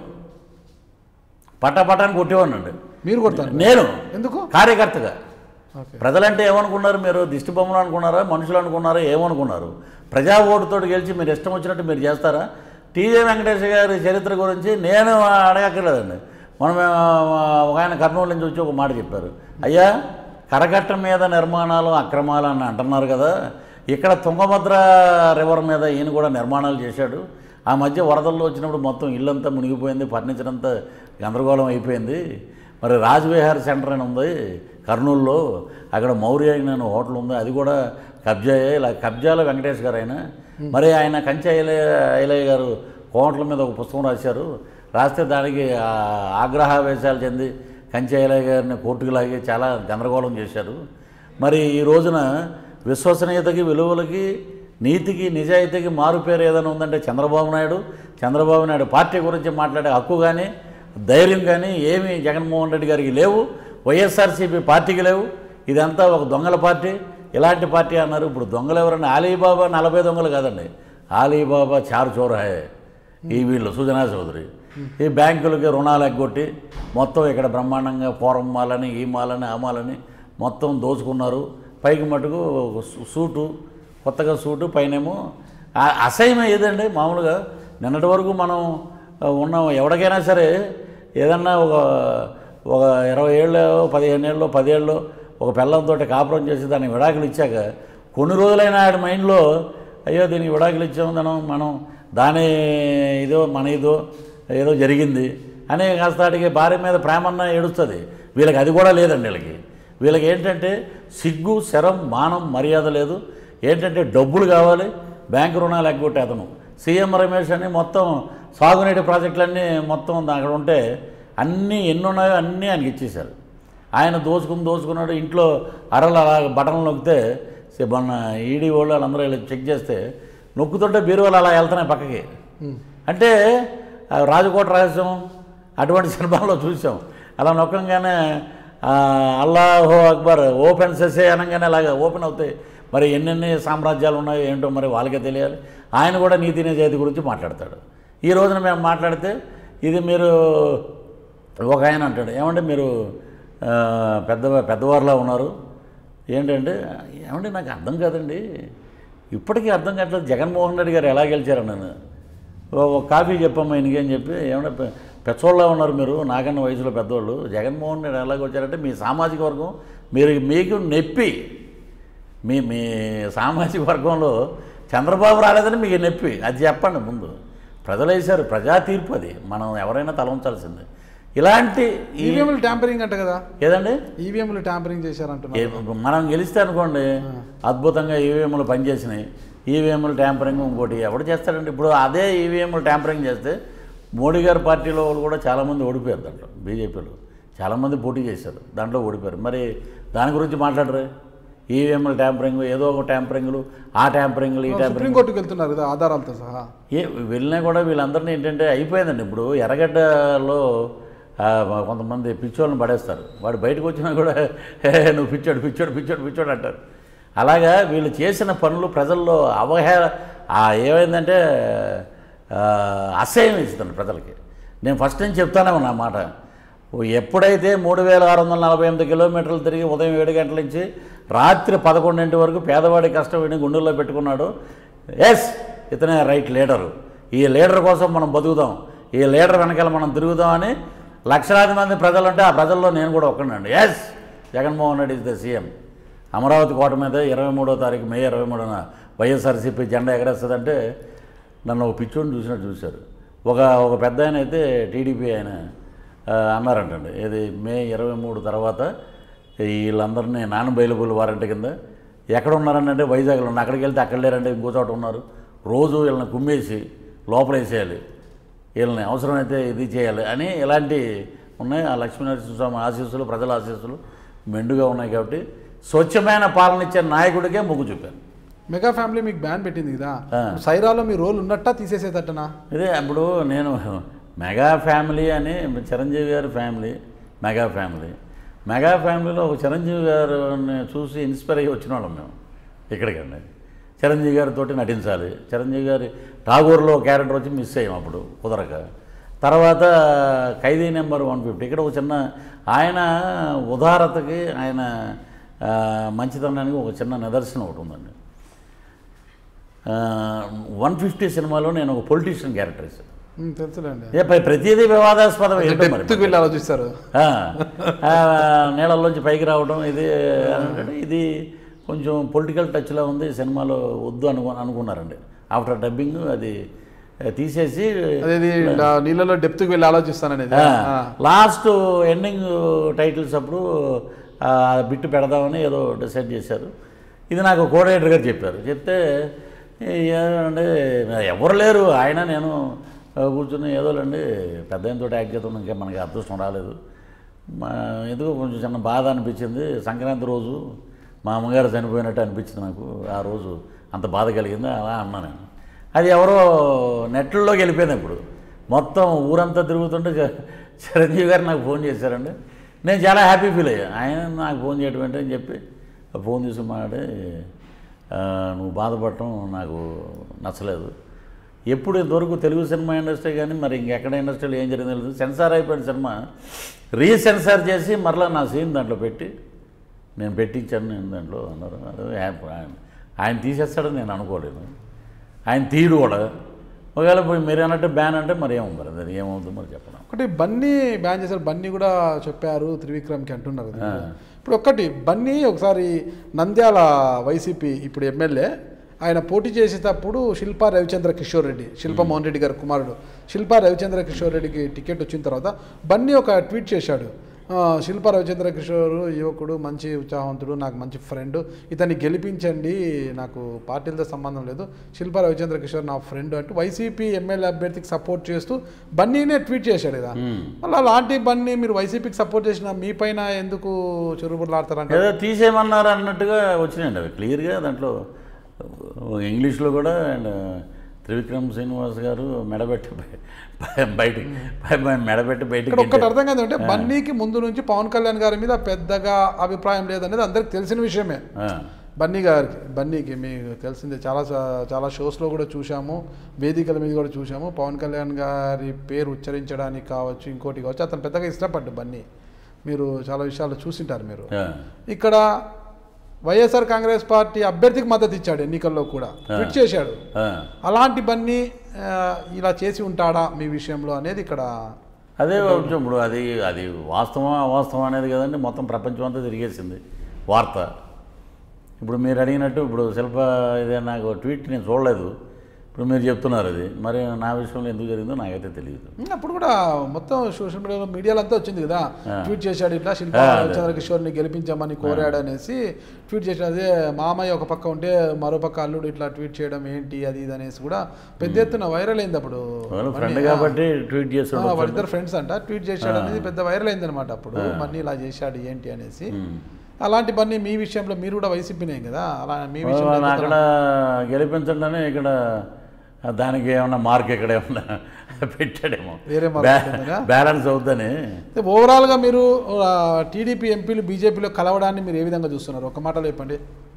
పటాపటాన్ని కొట్టేవాడిని అండి. మీరు కొడతారు? నేను ఎందుకు? కార్యకర్తగా. ప్రజలంటే ఏమనుకున్నారు మీరు? దిష్టి బొమ్మలు అనుకున్నారా, మనుషులు అనుకున్నారా, ఏమనుకున్నారు? ప్రజా ఓటుతోటి గెలిచి మీరు ఇష్టం వచ్చినట్టు మీరు చేస్తారా? టీజే వెంకటేష్ గారి చరిత్ర గురించి నేను అడగక్కర్లేదండి. మనం ఒక ఆయన కర్నూలు నుంచి వచ్చి ఒక మాట చెప్పారు, అయ్యా కరకట్ట మీద నిర్మాణాలు అక్రమాలు అని అంటున్నారు కదా, ఇక్కడ తుంగభద్ర రివర్ మీద ఈయన కూడా నిర్మాణాలు చేశాడు. ఆ మధ్య వరదల్లో వచ్చినప్పుడు మొత్తం ఇల్లంతా మునిగిపోయింది, ఫర్నిచర్ అంతా గందరగోళం అయిపోయింది. మరి రాజ్విహార్ సెంటర్ అని ఉంది కర్నూలులో, అక్కడ మౌర్య అనే హోటల్ ఉంది, అది కూడా కబ్జా అయ్యాయి. ఇలా కబ్జాలో వెంకటేష్ గారు ఆయన. మరి ఆయన కంచె ఐలయ్య ఐలయ్య గారు కోట్ల మీద ఒక పుస్తకం రాశారు, రాస్తే దానికి ఆగ్రహావేశాలు చెంది కంచె ఐలయ్య గారిని కోర్టుకు లాగి చాలా గందరగోళం చేశారు. మరి ఈ రోజున విశ్వసనీయతకి, విలువలకి, నీతికి, నిజాయితీకి మారుపేరు ఏదైనా ఉందంటే చంద్రబాబు నాయుడు. చంద్రబాబు నాయుడు పార్టీ గురించి మాట్లాడే హక్కు కానీ ధైర్యం కానీ ఏమీ జగన్మోహన్ రెడ్డి గారికి లేవు, వైఎస్ఆర్సీపీ పార్టీకి లేవు. ఇదంతా ఒక దొంగల పార్టీ, ఇలాంటి పార్టీ అన్నారు. ఇప్పుడు దొంగలు ఎవరన్నా? అలీబాబా నలభై దొంగలు కాదండి, అలీబాబా చారు చోరాయే ఈ వీళ్ళు సుజనా చౌదరి. ఈ బ్యాంకులకి రుణాలు ఎగ్గొట్టి మొత్తం ఇక్కడ బ్రహ్మాండంగా ఫోరం మాలని, ఈ మాలని, ఆ మాలని మొత్తం దోచుకున్నారు. పైకి మటుకు సూటు, కొత్తగా సూటు, పైనేమో అసహ్యం ఏదండి. మామూలుగా నిన్నటి వరకు మనం ఉన్నాం, ఎవరికైనా సరే ఏదన్నా ఒక ఒక ఇరవై ఏళ్ళు పదిహేను ఏళ్ళు పదేళ్ళు ఒక పిల్లంతో కాపురం చేసి దానికి విడాకులు ఇచ్చాక కొన్ని రోజులైనా ఆడి మైండ్లో అయ్యో దీనికి విడాకులు ఇచ్చాము మనం మనం దాని ఇదో మన ఇదో ఏదో జరిగింది అనే కాస్తాడికి భార్య మీద ప్రేమన్నా ఏడుస్తుంది. వీళ్ళకి అది కూడా లేదండి. వీళ్ళకి వీళ్ళకి ఏంటంటే సిగ్గు, శరం, మానం, మర్యాద లేదు. ఏంటంటే డబ్బులు కావాలి, బ్యాంకు రుణాలు ఎగ్గొట్టే అతను సీఎం రమేష్ అని మొత్తం సాగునీటి ప్రాజెక్టులన్నీ మొత్తం అక్కడ ఉంటే అన్నీ ఎన్ని ఉన్నాయో అన్నీ ఆయనకి ఇచ్చేశారు. ఆయన దోచుకుని దోచుకున్నాడు. ఇంట్లో అరలు అలా బటన్లు నొక్కితే మొన్న ఈడీ వాళ్ళు వాళ్ళందరూ చెక్ చేస్తే నొక్కుతుంటే బీరువాలు అలా వెళ్తున్నాయి పక్కకి. అంటే రాజకోట రహస్యం అటువంటి సినిమాల్లో చూసాం. అలా నొక్కంగానే అల్లాహో అక్బర్ ఓపెన్ చేసే అనగానే అలాగా ఓపెన్ అవుతాయి. మరి ఎన్నెన్ని సామ్రాజ్యాలు ఉన్నాయో ఏంటో మరి వాళ్ళకే తెలియాలి. ఆయన కూడా నీతి నిజాయితీ గురించి మాట్లాడతాడు. ఈ రోజున మేము మాట్లాడితే ఇది మీరు ఒక ఆయన అంటాడు, ఏమంటే మీరు పెద్ద పెద్దవారిలా ఉన్నారు. ఏంటంటే ఏమంటే నాకు అర్థం కాదండి, ఇప్పటికీ అర్థం కావట్లేదు జగన్మోహన్ రెడ్డి గారు ఎలా గెలిచారు నన్ను. ఒక కాఫీ చెప్పమ్మా ఇనికి అని చెప్పి, ఏమన్నా పెచ్చోళ్ళ ఉన్నారు మీరు, నాకన్నా వయసులో పెద్దవాళ్ళు, జగన్మోహన్ రెడ్డి ఎలాగ వచ్చారంటే మీ సామాజిక వర్గం మీరు మీకు నొప్పి, మీ మీ సామాజిక వర్గంలో చంద్రబాబు రాలేదని మీకు నొప్పి, అది చెప్పండి ముందు. ప్రజలు వేశారు, ప్రజా తీర్పు అది, మనం ఎవరైనా తల ఉంచాల్సిందే. ఇలాంటి ఈవీఎంలు ట్యాంపరింగ్ అంట కదా, ఏదండి ఈవీఎంలు ట్యాంపరింగ్ చేశారంటున్నారు. మనం గెలిస్తే అనుకోండి అద్భుతంగా ఈవీఎంలు పనిచేసినాయి, ఈవీఎంలు ట్యాంపరింగ్ ఇంకోటి ఎవడు చేస్తాడండి. ఇప్పుడు అదే ఈవీఎంలు ట్యాంపరింగ్ చేస్తే మోడీ గారి పార్టీలో వాళ్ళు కూడా చాలామంది ఓడిపోయారు, దాంట్లో బీజేపీలో చాలామంది పోటీ చేశారు, దాంట్లో ఓడిపోయారు. మరి దాని గురించి మాట్లాడరు. ఈవీఎంలు ట్యాంపరింగ్, ఏదో ఒక ట్యాంపరింగ్లు, ఆ ట్యాంపరింగ్లు, ఈ ట్యాంపరింగ్, సుప్రీంకోర్టుకు వెళ్తున్నారు కదా ఆధారాలతో సహా. ఏ వెళ్ళినా కూడా వీళ్ళందరినీ ఏంటంటే అయిపోయిందండి. ఇప్పుడు ఎర్రగడ్డలో కొంతమంది పిచ్చోళ్ళని పడేస్తారు, వాడు బయటకు వచ్చినా కూడా నువ్వు పిచ్చోడు పిచ్చోడు పిచ్చోడు పిచ్చోడు అంటారు. అలాగా వీళ్ళు చేసిన పనులు ప్రజల్లో అవహేళ ఏమైందంటే అసహ్యం ఇస్తుంది ప్రజలకి. నేను ఫస్ట్ నుంచి చెప్తానే ఉన్నా మాట, ఎప్పుడైతే మూడు వేల ఆరు వందల నలభై ఎనిమిది కిలోమీటర్లు తిరిగి ఉదయం ఏడు గంటల నుంచి రాత్రి పదకొండింటి వరకు పేదవాడి కష్టం విని గుండెల్లో పెట్టుకున్నాడు, ఎస్ ఇతనే రైట్ లీడరు, ఈ లీడర్ కోసం మనం బతుకుదాం, ఈ లీడర్ వెనకాల మనం తిరుగుదామని లక్షలాది మంది ప్రజలుంటే ఆ ప్రజల్లో నేను కూడా ఒక్కనండి. Yes Jaganmohan Reddy is the CM. Amaravati కోట మీద ఇరవై మూడో తారీఖు మే ఇరవై మూడున వైఎస్ఆర్సీపీ జెండా ఎగరేస్తుందంటే నన్ను ఒక పిచ్చోడిని చూసినట్టు చూశారు. ఒక ఒక పెద్ద ఆయన అయితే టీడీపీ ఆయన అన్నారంటండి, ఇది మే ఇరవై మూడు తర్వాత వీళ్ళందరినీ నాన్ బెయిలబుల్ వారంటీ కింద ఎక్కడ ఉన్నారంటే వైజాగ్లో ఉన్న, అక్కడికి వెళ్తే అక్కడ లేరంటే ఇంకో చోట ఉన్నారు, రోజు వీళ్ళని కుమ్మేసి లోపలేసేయాలి, వీళ్ళని అవసరమైతే ఇది చేయాలి అని ఇలాంటి ఉన్నాయి. ఆ లక్ష్మీనరసింహస్వామి ఆశీస్సులు, ప్రజల ఆశీస్సులు మెండుగా ఉన్నాయి. కాబట్టి స్వచ్ఛమైన పాలన ఇచ్చే నాయకుడికే మొగ్గు చూపాను. మెగా ఫ్యామిలీ మీకు బ్యాన్ పెట్టింది కదా, సైరాలో మీ రోల్ ఉన్నట్టా తీసేసేటట్టనా? ఇదే ఇప్పుడు నేను మెగా ఫ్యామిలీ అని చిరంజీవి గారి ఫ్యామిలీ, మెగా ఫ్యామిలీ మెగా ఫ్యామిలీలో ఒక చిరంజీవి గారిని చూసి ఇన్స్పైర్ అయ్యి వచ్చిన వాళ్ళం మేము ఇక్కడికండి. చిరంజీవి గారితో నటించాలి, చిరంజీవి గారి ఠాగూర్లో క్యారెక్టర్ వచ్చి మిస్ అయ్యాం అప్పుడు కుదరక. తర్వాత ఖైదీ నెంబర్ వన్ ఫిఫ్టీ ఇక్కడ ఒక చిన్న ఆయన ఉదారతకి, ఆయన మంచితనానికి ఒక చిన్న నిదర్శనం ఒకటి ఉందండి. వన్ ఫిఫ్టీ సినిమాలో నేను ఒక పొలిటీషియన్ క్యారెక్టర్ ఇస్తాను, తెలుసులేండి. ఏ ప్రతిదీ వివాదాస్పదం వెళ్ళి ఆలోచిస్తారు, నీళ్ళల్లోంచి పైకి రావడం, ఇది అంటే ఇది కొంచెం పొలిటికల్ టచ్లో ఉంది సినిమాలో, వద్దు అను అనుకున్నారండి. ఆఫ్టర్ డబ్బింగ్ అది తీసేసి నీళ్ళలో డెప్త్కి వెళ్ళి ఆలోచిస్తాననేది లాస్ట్ ఎండింగ్ టైటిల్స్ అప్పుడు బిట్టు పెడదామని ఏదో డిసైడ్ చేశారు. ఇది నాకు కోఆర్డినేటర్ గారు చెప్పారు. చెప్తే అంటే ఎవరు లేరు, ఆయన నేను కూర్చుని ఏదోలండి పెద్ద ఆయనతో యాక్ట్ చేద్దాం, ఇంకా మనకి అదృష్టం రాలేదు, ఎందుకో కొంచెం చిన్న బాధ అనిపించింది. సంక్రాంతి రోజు మా అమ్మగారు చనిపోయినట్టు అనిపించింది నాకు, ఆ రోజు అంత బాధ కలిగింది అలా అన్నా నేను. అది ఎవరో నెట్లలోకి వెళ్ళిపోయింది. ఇప్పుడు మొత్తం ఊరంతా తిరుగుతుంటే చిరంజీవి గారు నాకు ఫోన్ చేశారండి, నేను చాలా హ్యాపీ ఫీల్ అయ్యా. ఆయన నాకు ఫోన్ చేయడం ఏంటని చెప్పి ఫోన్ తీసుకుని మాట్లాడి, నువ్వు బాధపడటం నాకు నచ్చలేదు, ఎప్పుడు ఇంతవరకు తెలుగు సినిమా ఇండస్ట్రీ కానీ మరి ఇంకెక్కడ ఇండస్ట్రీలో ఏం జరిగిందో తెలియదు, సెన్సార్ అయిపోయిన సినిమా రీసెన్సార్ చేసి మరలా నా సీన్ దాంట్లో పెట్టి నేను పెట్టించాను నేను దాంట్లో అన్నారు. అదే ఆయన ఆయన తీసేస్తాడని నేను అనుకోలేదు, ఆయన తీయడు కూడా. ఒకవేళ పోయి మీరు అన్నట్టు బ్యాన్ అంటే మరి ఏమో మరి అది ఏమవుతుందో మరి చెప్పడం. ఒకటి బన్నీ బ్యాన్ చేశారు, బన్నీ కూడా చెప్పారు త్రివిక్రమ్కి అంటున్నారు కదా. ఇప్పుడు ఒక్కటి బన్నీ ఒకసారి నంద్యాల వైసీపీ ఇప్పుడు ఎమ్మెల్యే ఆయన పోటీ చేసేటప్పుడు శిల్పా రవిచంద్ర కిషోర్ రెడ్డి, శిల్పా మోహన్ రెడ్డి గారి కుమారుడు శిల్పా రవిచంద్ర కిషోర్ రెడ్డికి టికెట్ వచ్చిన తర్వాత బన్నీ ఒక ట్వీట్ చేశాడు, శిల్పా రవిచంద్ర కిషోర్ యువకుడు, మంచి ఉత్సాహవంతుడు, నాకు మంచి ఫ్రెండ్, ఇతన్ని గెలిపించండి, నాకు పార్టీలతో సంబంధం లేదు, శిల్పా రవిచంద్ర కిషోర్ నా ఫ్రెండ్ అంటూ వైసీపీ ఎమ్మెల్యే అభ్యర్థికి సపోర్ట్ చేస్తూ బన్నీనే ట్వీట్ చేశాడు కదా. మళ్ళీ అలాంటి బన్నీ మీరు వైసీపీకి సపోర్ట్ చేసిన మీ పైన ఎందుకు చెరుబులాడతారంటే ఏదో తీసేయమన్నారు అన్నట్టుగా వచ్చినాయండి అవి క్లియర్గా. దాంట్లో ఇంగ్లీష్లో కూడా అండ్ త్రివిక్రమ్ శ్రీనివాస్ గారు మెడబెట్టి బయటికి మెడబెట్టి బయటికి. ఒక్కటి అర్థం కాదంటే బన్నీకి ముందు నుంచి పవన్ కళ్యాణ్ గారి మీద పెద్దగా అభిప్రాయం లేదనేది అందరికి తెలిసిన విషయమే. బన్నీ గారికి బన్నీకి మీకు తెలిసిందే, చాలా చాలా షోస్లో కూడా చూసాము, వేదికల మీద కూడా చూసాము, పవన్ కళ్యాణ్ గారి పేరు ఉచ్చరించడానికి కావచ్చు ఇంకోటి కావచ్చు అతను పెద్దగా ఇష్టపడ్డు బన్నీ. మీరు చాలా విషయాలు చూసింటారు మీరు. ఇక్కడ వైఎస్ఆర్ కాంగ్రెస్ పార్టీ అభ్యర్థికి మద్దతు ఇచ్చాడు ఎన్నికల్లో కూడా, ట్వీట్ చేశాడు. అలాంటి బన్నీ ఇలా చేసి ఉంటాడా మీ విషయంలో అనేది ఇక్కడ అదే ఇప్పుడు అది అది వాస్తవం అవాస్తవం అనేది కదండి, మొత్తం ప్రపంచం అంతా తిరిగేసింది వార్త. ఇప్పుడు మీరు అడిగినట్టు ఇప్పుడు శిల్ప ఇదే నాకు ట్వీట్ నేను చూడలేదు, ఇప్పుడు మీరు చెప్తున్నారు అది, మరి నా విషయంలో ఎందుకు జరిగిందో నాకైతే తెలియదు. అప్పుడు కూడా మొత్తం సోషల్ మీడియాలో మీడియాలో అంతా వచ్చింది కదా, ట్వీట్ చేశాడు ఇట్లా శిల్ప చంద్రకిషోర్ని గెలిపించామని కోరాడు అనేసి ట్వీట్ చేశాడు. అదే మామయ్య ఒక పక్క ఉంటే మరో పక్క అల్లుడు ఇట్లా ట్వీట్ చేయడం ఏంటి అది ఇది అనేసి కూడా పెద్ద ఎత్తున వైరల్ అయింది. అప్పుడు ఫ్రెండ్ కాబట్టి ట్వీట్ చేశాడు, వాళ్ళిద్దరు ఫ్రెండ్స్ అంట, ట్వీట్ చేశాడు అనేది పెద్ద వైరల్ అయింది అనమాట. అప్పుడు మళ్ళీ ఇలా చేశాడు ఏంటి అనేసి. అలాంటి పని మీ విషయంలో మీరు కూడా వైసీపీనే కదా, అలా మీ విషయంలో అక్కడ గెలిపించండి అని ఇక్కడ దానికి ఏమన్నా మార్క్ ఎక్కడ ఏమన్నా పెట్టాడేమో, వేరే బ్యాలెన్స్ అవుద్దని. ఓవరాల్గా మీరు టీడీపీ ఎంపీలు బీజేపీలో కలవడాన్ని మీరు ఏ విధంగా చూస్తున్నారు, ఒక మాటలో చెప్పండి.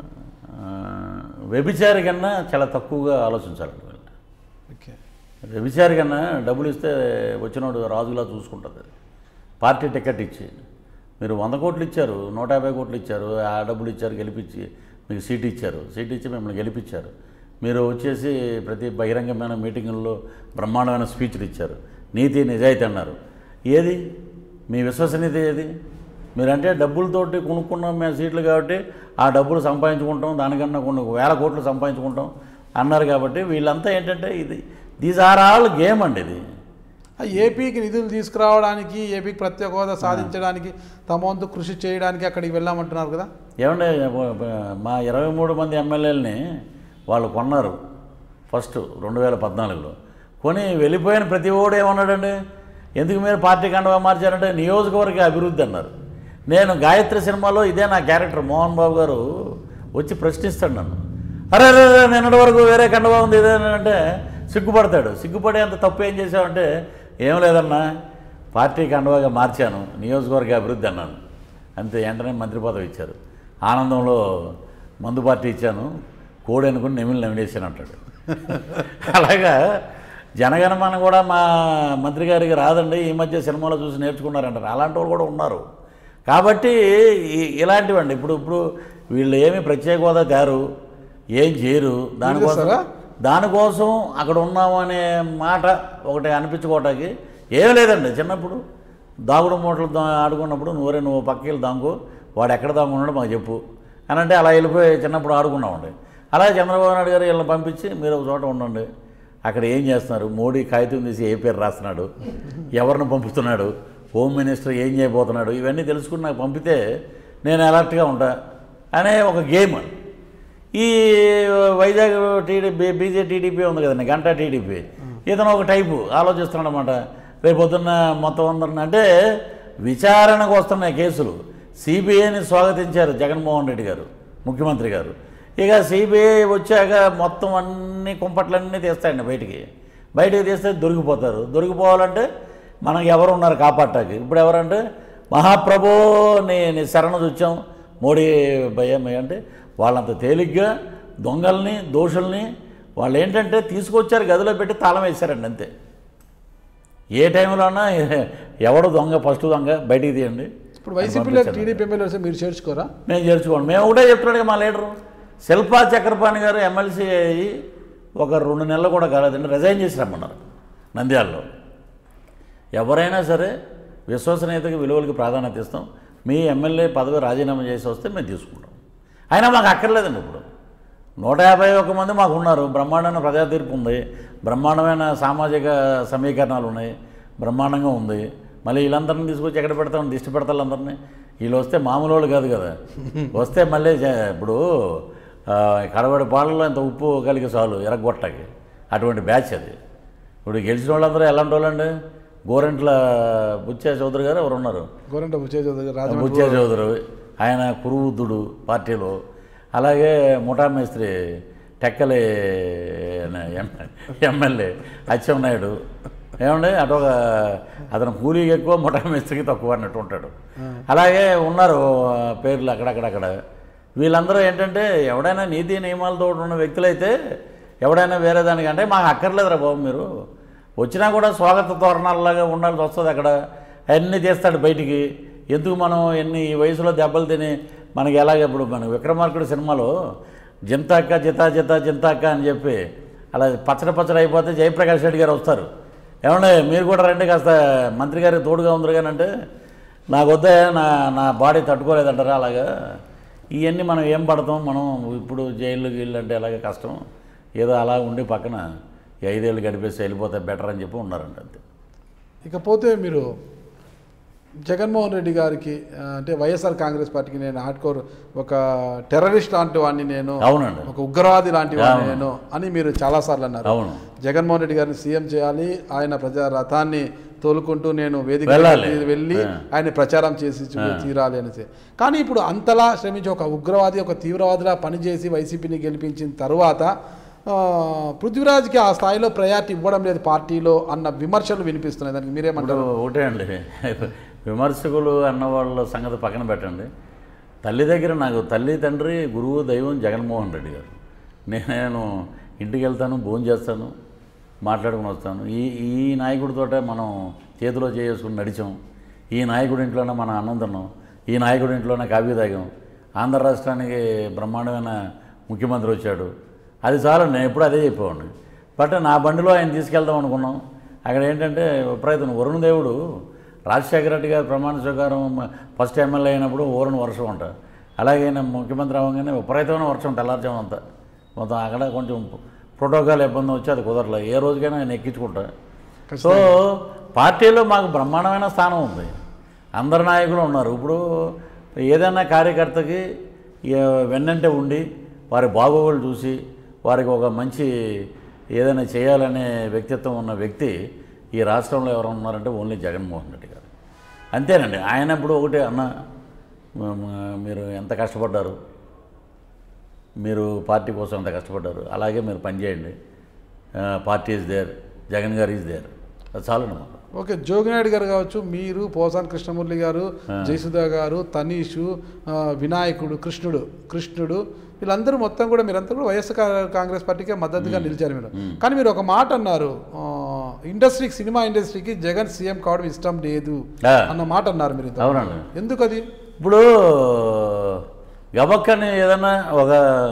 వ్యభిచారి కన్నా చాలా తక్కువగా ఆలోచించాలండి. ఓకే, వ్యభిచారి కన్నా డబ్బులు ఇస్తే వచ్చినోడు రాజులా చూసుకుంటుంది. పార్టీ టికెట్ ఇచ్చి మీరు వంద కోట్లు ఇచ్చారు, నూట యాభై కోట్లు ఇచ్చారు, ఆ డబ్బులు ఇచ్చారు, గెలిపించి మీకు సీట్ ఇచ్చారు, సీట్ ఇచ్చి మిమ్మల్ని గెలిపించారు. మీరు వచ్చేసి ప్రతి బహిరంగమైన మీటింగుల్లో బ్రహ్మాండమైన స్పీచ్లు ఇచ్చారు, నీతి నిజాయితీ అన్నారు. ఏది మీ విశ్వసనీయత ఏది? మీరంటే డబ్బులతోటి కొనుక్కున్నాం మేము సీట్లు కాబట్టి ఆ డబ్బులు సంపాదించుకుంటాం, దానికన్నా కొన్ని వేల కోట్లు సంపాదించుకుంటాం అన్నారు. కాబట్టి వీళ్ళంతా ఏంటంటే ఇది దీస్ ఆర్ ఆల్ గేమ్ అండి. ఇది ఏపీకి నిధులు తీసుకురావడానికి, ఏపీకి ప్రత్యేక హోదా సాధించడానికి తమ వంతు కృషి చేయడానికి అక్కడికి వెళ్ళామంటున్నారు కదా. ఏమంటే మా ఇరవై మూడు మంది ఎమ్మెల్యేలని వాళ్ళు కొన్నారు ఫస్ట్ రెండు వేల పద్నాలుగులో. కొని వెళ్ళిపోయిన ప్రతి ఓడు ఏమన్నాడండి, ఎందుకు మీరు పార్టీ కండవా మార్చారంటే నియోజకవర్గ అభివృద్ధి అన్నారు. నేను గాయత్రి సినిమాలో ఇదే నా క్యారెక్టర్, మోహన్ బాబు గారు వచ్చి ప్రశ్నిస్తాడు నన్ను, అరే అరే నిన్నటి వరకు వేరే కండవా ఉంది ఇదేనంటే సిగ్గుపడతాడు. సిగ్గుపడే అంత తప్పు ఏం చేసామంటే, ఏం లేదన్నా పార్టీ కండవాగా మార్చాను, నియోజకవర్గ అభివృద్ధి అన్నాను, అంతే. వెంటనే మంత్రి పదవి ఇచ్చారు. ఆనందంలో మందు పార్టీ ఇచ్చాను, కోడి అనుకుని నెమిలి నమిడేసాను అంటాడు. అలాగా జనగణమన కూడా మా మంత్రి గారికి రాదండి, ఈ మధ్య సినిమాలో చూసి నేర్చుకున్నారంటారు. అలాంటి వాళ్ళు కూడా ఉన్నారు. కాబట్టి ఇలాంటివండి ఇప్పుడు ఇప్పుడు వీళ్ళు ఏమి ప్రత్యేక హోదా తేరు, ఏం చేయరు, దానికోసం దానికోసం అక్కడ ఉన్నాము అనే మాట ఒకటి అనిపించుకోవటానికి ఏం లేదండి. చిన్నప్పుడు దాగుడు మూటలు దా ఆడుకున్నప్పుడు నువ్వరే నువ్వు పక్కకి దాంకు, వాడు ఎక్కడ దాగున్నాడో మాకు చెప్పు అని అంటే అలా వెళ్ళిపోయి చిన్నప్పుడు ఆడుకున్నామండి. అలాగే చంద్రబాబు నాయుడు గారు వీళ్ళని పంపించి మీరు ఒక చోట ఉండండి, అక్కడ ఏం చేస్తున్నారు, మోడీ కాగితం తీసి ఏ పేరు రాస్తున్నాడు, ఎవరిని పంపుతున్నాడు, హోమ్ మినిస్టర్ ఏం చేయబోతున్నాడు, ఇవన్నీ తెలుసుకుని నాకు పంపితే నేను అలర్ట్గా ఉంటా అనే ఒక గేమ్. ఈ వైజాగ్ టీడీపీ బీజే టీడీపీ ఉంది కదండి, గంటా టీడీపీ, ఇతను ఒక టైపు ఆలోచిస్తున్నాడు అనమాట. రేపు పొద్దున్న మొత్తం అందరిని అంటే విచారణకు వస్తున్నాయి కేసులు. సిబిఐని స్వాగతించారు జగన్మోహన్ రెడ్డి గారు, ముఖ్యమంత్రి గారు. ఇక సిబిఐ వచ్చాక మొత్తం అన్ని కుంపట్లన్నీ తీస్తాయండి బయటికి. బయటికి తీస్తే దొరికిపోతారు. దొరికిపోవాలంటే మనకు ఎవరు ఉన్నారు కాపాడటానికి? ఇప్పుడు ఎవరంటే మహాప్రభో నీ నీ శరణ చూచాం మోడీ భయం అంటే వాళ్ళంత తేలిగ్గా దొంగల్ని దోషుల్ని వాళ్ళు ఏంటంటే తీసుకొచ్చారు, గదిలో పెట్టి తాళం వేశారండి అంతే. ఏ టైంలోనా ఎవడు దొంగ ఫస్ట్ దొంగ బయటికి తీయండి. ఇప్పుడు వైసీపీలో టీడీపీ ఎమ్మెల్యే మీరు చేర్చుకోరా? మేము చేర్చుకోండి. మేము ఒకటే చెప్తున్నాడు మా లీడరు శిల్పా చక్రపాణి గారు ఎమ్మెల్సీ అయ్యి ఒక రెండు నెలలు కూడా కాలేదండి, రిజైన్ చేసి రమ్మన్నారు నంద్యాలలో. ఎవరైనా సరే విశ్వసనీయతకి విలువలకి ప్రాధాన్యత ఇస్తాం. మీ ఎమ్మెల్యే పదవి రాజీనామా చేసి వస్తే మేము తీసుకుంటాం. అయినా మాకు అక్కర్లేదండి. ఇప్పుడు నూట యాభై ఒక్క మంది మాకు ఉన్నారు, బ్రహ్మాండమైన ప్రజా తీర్పు ఉంది, బ్రహ్మాండమైన సామాజిక సమీకరణాలు ఉన్నాయి, బ్రహ్మాండంగా ఉంది. మళ్ళీ వీళ్ళందరినీ తీసుకొచ్చి ఎక్కడ పెడతాం, దిష్టి పెడతారు అందరినీ. వీళ్ళు వస్తే మామూలు వాళ్ళు కాదు కదా, వస్తే మళ్ళీ ఇప్పుడు కడవడి పాలల్లో ఇంత ఉప్పు కలిగి చాలు ఎరగొట్టకి, అటువంటి బ్యాచ్ అది. ఇప్పుడు గెలిచిన వాళ్ళందరూ ఎలాంటి వాళ్ళండి? గోరెంట్ల బుచ్చే చౌదరి గారు ఎవరు ఉన్నారు, గోరెంట్ల బుచ్చే చౌదరి గారు, బుచ్చే చౌదరి ఆయన కురువుద్దుడు పార్టీలో. అలాగే ముఠా మేస్త్రి టెక్కలి ఎమ్మెల్యే అచ్చెన్నాయుడు ఏమండి, అటు ఒక అతను కూలీకి ఎక్కువ ముఠా మేస్త్రికి తక్కువ అన్నట్టు ఉంటాడు. అలాగే ఉన్నారు పేర్లు అక్కడక్కడక్కడ. వీళ్ళందరూ ఏంటంటే ఎవడైనా నీతి నియమాలతో ఉన్న వ్యక్తులైతే ఎవడైనా వేరే దానికంటే మాకు అక్కర్లేదురా బాబు, మీరు వచ్చినా కూడా స్వాగత తోరణాలలాగా ఉండాల్సి వస్తుంది. అక్కడ అన్నీ తీస్తాడు బయటికి, ఎందుకు మనం ఎన్ని ఈ వయసులో దెబ్బలు తిని మనకి ఎలాగ ఇప్పుడు మన విక్రమార్కుడు సినిమాలో జింతాక్క జితా జితా జింతాక్క అని చెప్పి అలా పచ్చడి పచ్చడి అయిపోతే జయప్రకాష్ రెడ్డి గారు వస్తారు, ఏమంటే మీరు కూడా రండి కాస్త మంత్రి గారికి తోడుగా ఉందరు కానీ అంటే నాకు వద్దా నా నా బాడీ తట్టుకోలేదంటారా. అలాగా ఇవన్నీ మనం ఏం పడతాం, మనం ఇప్పుడు జైలు గీళ్ళు అంటే ఎలాగ కష్టం, ఏదో అలా ఉండి పక్కన ఈ ఐదేళ్ళు గడిపేసి వెళ్ళిపోతే బెటర్ అని చెప్పి ఉన్నారండి అంతే. ఇకపోతే మీరు జగన్మోహన్ రెడ్డి గారికి అంటే వైఎస్ఆర్ కాంగ్రెస్ పార్టీకి నేను హార్డ్కోర్ ఒక టెర్రరిస్ట్ లాంటి వాడిని నేను, అవునండి, ఒక ఉగ్రవాది లాంటి వాడిని నేను అని మీరు చాలాసార్లు అన్నారు. అవును, జగన్మోహన్ రెడ్డి గారిని సీఎం చేయాలి, ఆయన ప్రజా రథాన్ని తోలుకుంటూ నేను వేదిక వెళ్ళి ఆయన ప్రచారం చేసి తీరాలి అనేసి. కానీ ఇప్పుడు అంతలా శ్రమించి ఒక ఉగ్రవాది ఒక తీవ్రవాదిలా పనిచేసి వైసీపీని గెలిపించిన తర్వాత పృథ్వీరాజ్కి ఆ స్థాయిలో ప్రయారిటీ ఇవ్వడం లేదు పార్టీలో అన్న విమర్శలు వినిపిస్తున్నాయి. దానికి మీరేమంటారు? ఒకటే అండి, విమర్శకులు అన్న వాళ్ళ సంగతి పక్కన పెట్టండి. తల్లి దగ్గర నాకు తల్లి తండ్రి గురువు దైవం జగన్మోహన్ రెడ్డి గారు. నేను ఇంటికి వెళ్తాను, భోజనం చేస్తాను, మాట్లాడుకుని వస్తాను. ఈ ఈ నాయకుడితోటే మనం చేతిలో చేసుకుని నడిచాం, ఈ నాయకుడి ఇంట్లోనే మనం అన్నం తిన్నాం, ఈ నాయకుడి ఇంట్లోనే కావ్య తాగాం, ఆంధ్ర రాష్ట్రానికి బ్రహ్మాండమైన ముఖ్యమంత్రి వచ్చాడు, అది చాలు. నేను ఎప్పుడు అదే చెప్పేవాడిని. బట్ నా బండిలో ఆయన తీసుకెళ్దాం అనుకున్నాం. అక్కడ ఏంటంటే విపరీతం వరుణదేవుడు రాజశేఖర రెడ్డి గారు ప్రమాణ స్వీకారం ఫస్ట్ ఎమ్మెల్యే అయినప్పుడు ఊరని వర్షం అంట, అలాగే ముఖ్యమంత్రి అవ్వగానే విపరీతమైన వర్షం తెల్లార్జాము అంతా మొత్తం. అక్కడ కొంచెం ప్రోటోకాల్ ఇబ్బంది వచ్చి అది కుదరలేదు. ఏ రోజుకైనా ఆయన ఎక్కించుకుంటా. సో పార్టీలో మాకు బ్రహ్మాండమైన స్థానం ఉంది, అందరు నాయకులు ఉన్నారు. ఇప్పుడు ఏదైనా కార్యకర్తకి వెన్నంటే ఉండి వారి బాగోగులు చూసి వారికి ఒక మంచి ఏదైనా చేయాలనే వ్యక్తిత్వం ఉన్న వ్యక్తి ఈ రాష్ట్రంలో ఎవరు ఉన్నారంటే ఓన్లీ జగన్మోహన్ రెడ్డి గారు. అంతేనండి. ఆయన ఇప్పుడు ఒకటే అన్న, మీరు ఎంత కష్టపడ్డారు, మీరు పార్టీ కోసం ఎంత కష్టపడ్డారు, అలాగే మీరు పనిచేయండి, పార్టీ ఈజ్ దేర్, జగన్ గారు ఈజ్ దేర్, అది చాలండి మాకు. ఓకే, జోగినాయుడు గారు కావచ్చు, మీరు, పోసాని కృష్ణమురళి గారు, జయసుధా గారు, తనీషు, వినాయకుడు, కృష్ణుడు కృష్ణుడు వీళ్ళందరూ మొత్తం కూడా మీరంతా కూడా వైఎస్ఆర్ కాంగ్రెస్ పార్టీకే మద్దతుగా నిలిచారు మీరు. కానీ మీరు ఒక మాట అన్నారు, ఇండస్ట్రీకి సినిమా ఇండస్ట్రీకి జగన్ సీఎం కావడం ఇష్టం లేదు అన్న మాట అన్నారు మీరు. అవునండి. ఎందుకు అది? ఇప్పుడు గబక్కని ఏదన్నా ఒక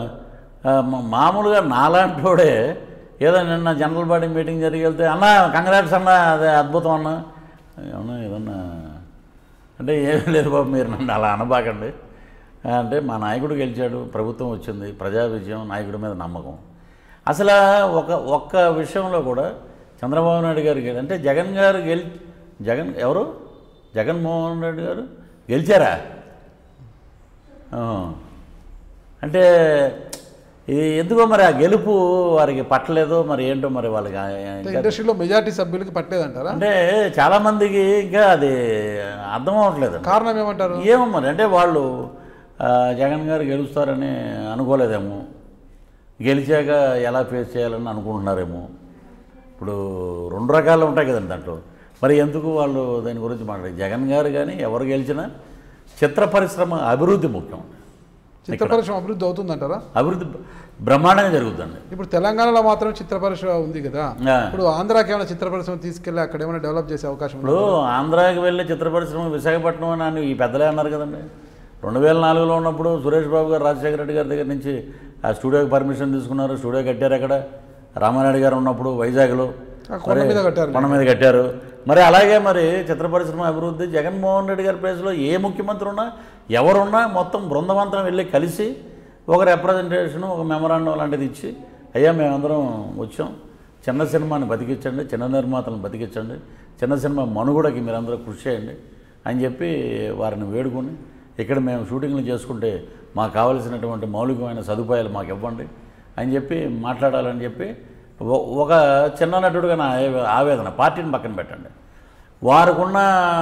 మామూలుగా నాలాంటోడే ఏదో నిన్న జనరల్ బాడీ మీటింగ్ జరిగి వెళ్తే అన్న కంగ్రాట్స్ అన్న, అదే అద్భుతం అన్న, ఏమన్నా ఏదన్నా అంటే ఏమీ లేదు బాబు మీరు నన్ను అలా అనబాకండి అంటే, మా నాయకుడు గెలిచాడు, ప్రభుత్వం వచ్చింది, ప్రజా విజయం, నాయకుడి మీద నమ్మకం. అసలు ఒక ఒక్క విషయంలో కూడా చంద్రబాబు నాయుడు గారు గెలి అంటే జగన్ గారు గెలి జగన్ ఎవరు జగన్మోహన్ రెడ్డి గారు గెలిచారా అంటే ఇది ఎందుకో మరి ఆ గెలుపు వారికి పట్టలేదో మరి ఏంటో మరి వాళ్ళకి. ఇండస్ట్రీలో మెజారిటీ సభ్యులకి పట్టలేదంటారా? అంటే చాలామందికి ఇంకా అది అర్థం అవ్వట్లేదు. కారణం ఏమంటారు? ఏమో మరి, అంటే వాళ్ళు జగన్ గారు గెలుస్తారని అనుకోలేదేమో, గెలిచాక ఎలా ఫేస్ చేయాలని అనుకుంటున్నారేమో. ఇప్పుడు రెండు రకాలు ఉంటాయి కదండి దాంట్లో. మరి ఎందుకు వాళ్ళు దాని గురించి మాట్లాడారు? జగన్ గారు కానీ ఎవరు గెలిచినా చిత్ర పరిశ్రమ అభివృద్ధి ముఖ్యం. చిత్ర పరిశ్రమ అభివృద్ధి అవుతుందంటారా? అభివృద్ధి బ్రహ్మాండంగా జరుగుతుంది. ఇప్పుడు తెలంగాణలో మాత్రం చిత్ర పరిశ్రమ ఉంది కదా, ఇప్పుడు ఆంధ్రాకి ఏమైనా చిత్ర పరిశ్రమ తీసుకెళ్ళి అక్కడ ఏమైనా డెవలప్ చేసే అవకాశం? ఇప్పుడు ఆంధ్రాకి వెళ్ళే చిత్ర పరిశ్రమ విశాఖపట్నం అని ఈ పెద్దలే అన్నారు కదండి. రెండు వేల నాలుగులో ఉన్నప్పుడు సురేష్ బాబు గారు రాజశేఖర రెడ్డి గారి దగ్గర నుంచి ఆ స్టూడియోకి పర్మిషన్ తీసుకున్నారు, స్టూడియో కట్టారు. అక్కడ రామానాయుడు గారు ఉన్నప్పుడు వైజాగ్లో కొండ మీద కట్టారు. మరి అలాగే మరి చిత్ర పరిశ్రమ అభివృద్ధి జగన్మోహన్ రెడ్డి గారి ప్లేస్లో ఏ ముఖ్యమంత్రి ఉన్నా ఎవరున్నా మొత్తం బృందవంతం వెళ్ళి కలిసి ఒక రిప్రజెంటేషను ఒక మెమరాండం లాంటిది ఇచ్చి, అయ్యా మేమందరం వచ్చాం, చిన్న సినిమాని బతికించండి, చిన్న నిర్మాతలను బతికించండి, చిన్న సినిమా మనుగడకి మీరందరూ కృషి చేయండి అని చెప్పి వారిని వేడుకొని, ఇక్కడ మేము షూటింగ్లు చేసుకుంటే మాకు కావలసినటువంటి మౌలికమైన సదుపాయాలు మాకు ఇవ్వండి అని చెప్పి మాట్లాడాలని చెప్పి ఒక చిన్న నటుడుగా నా ఆవేదన. పార్టీని పక్కన పెట్టండి, వారికున్న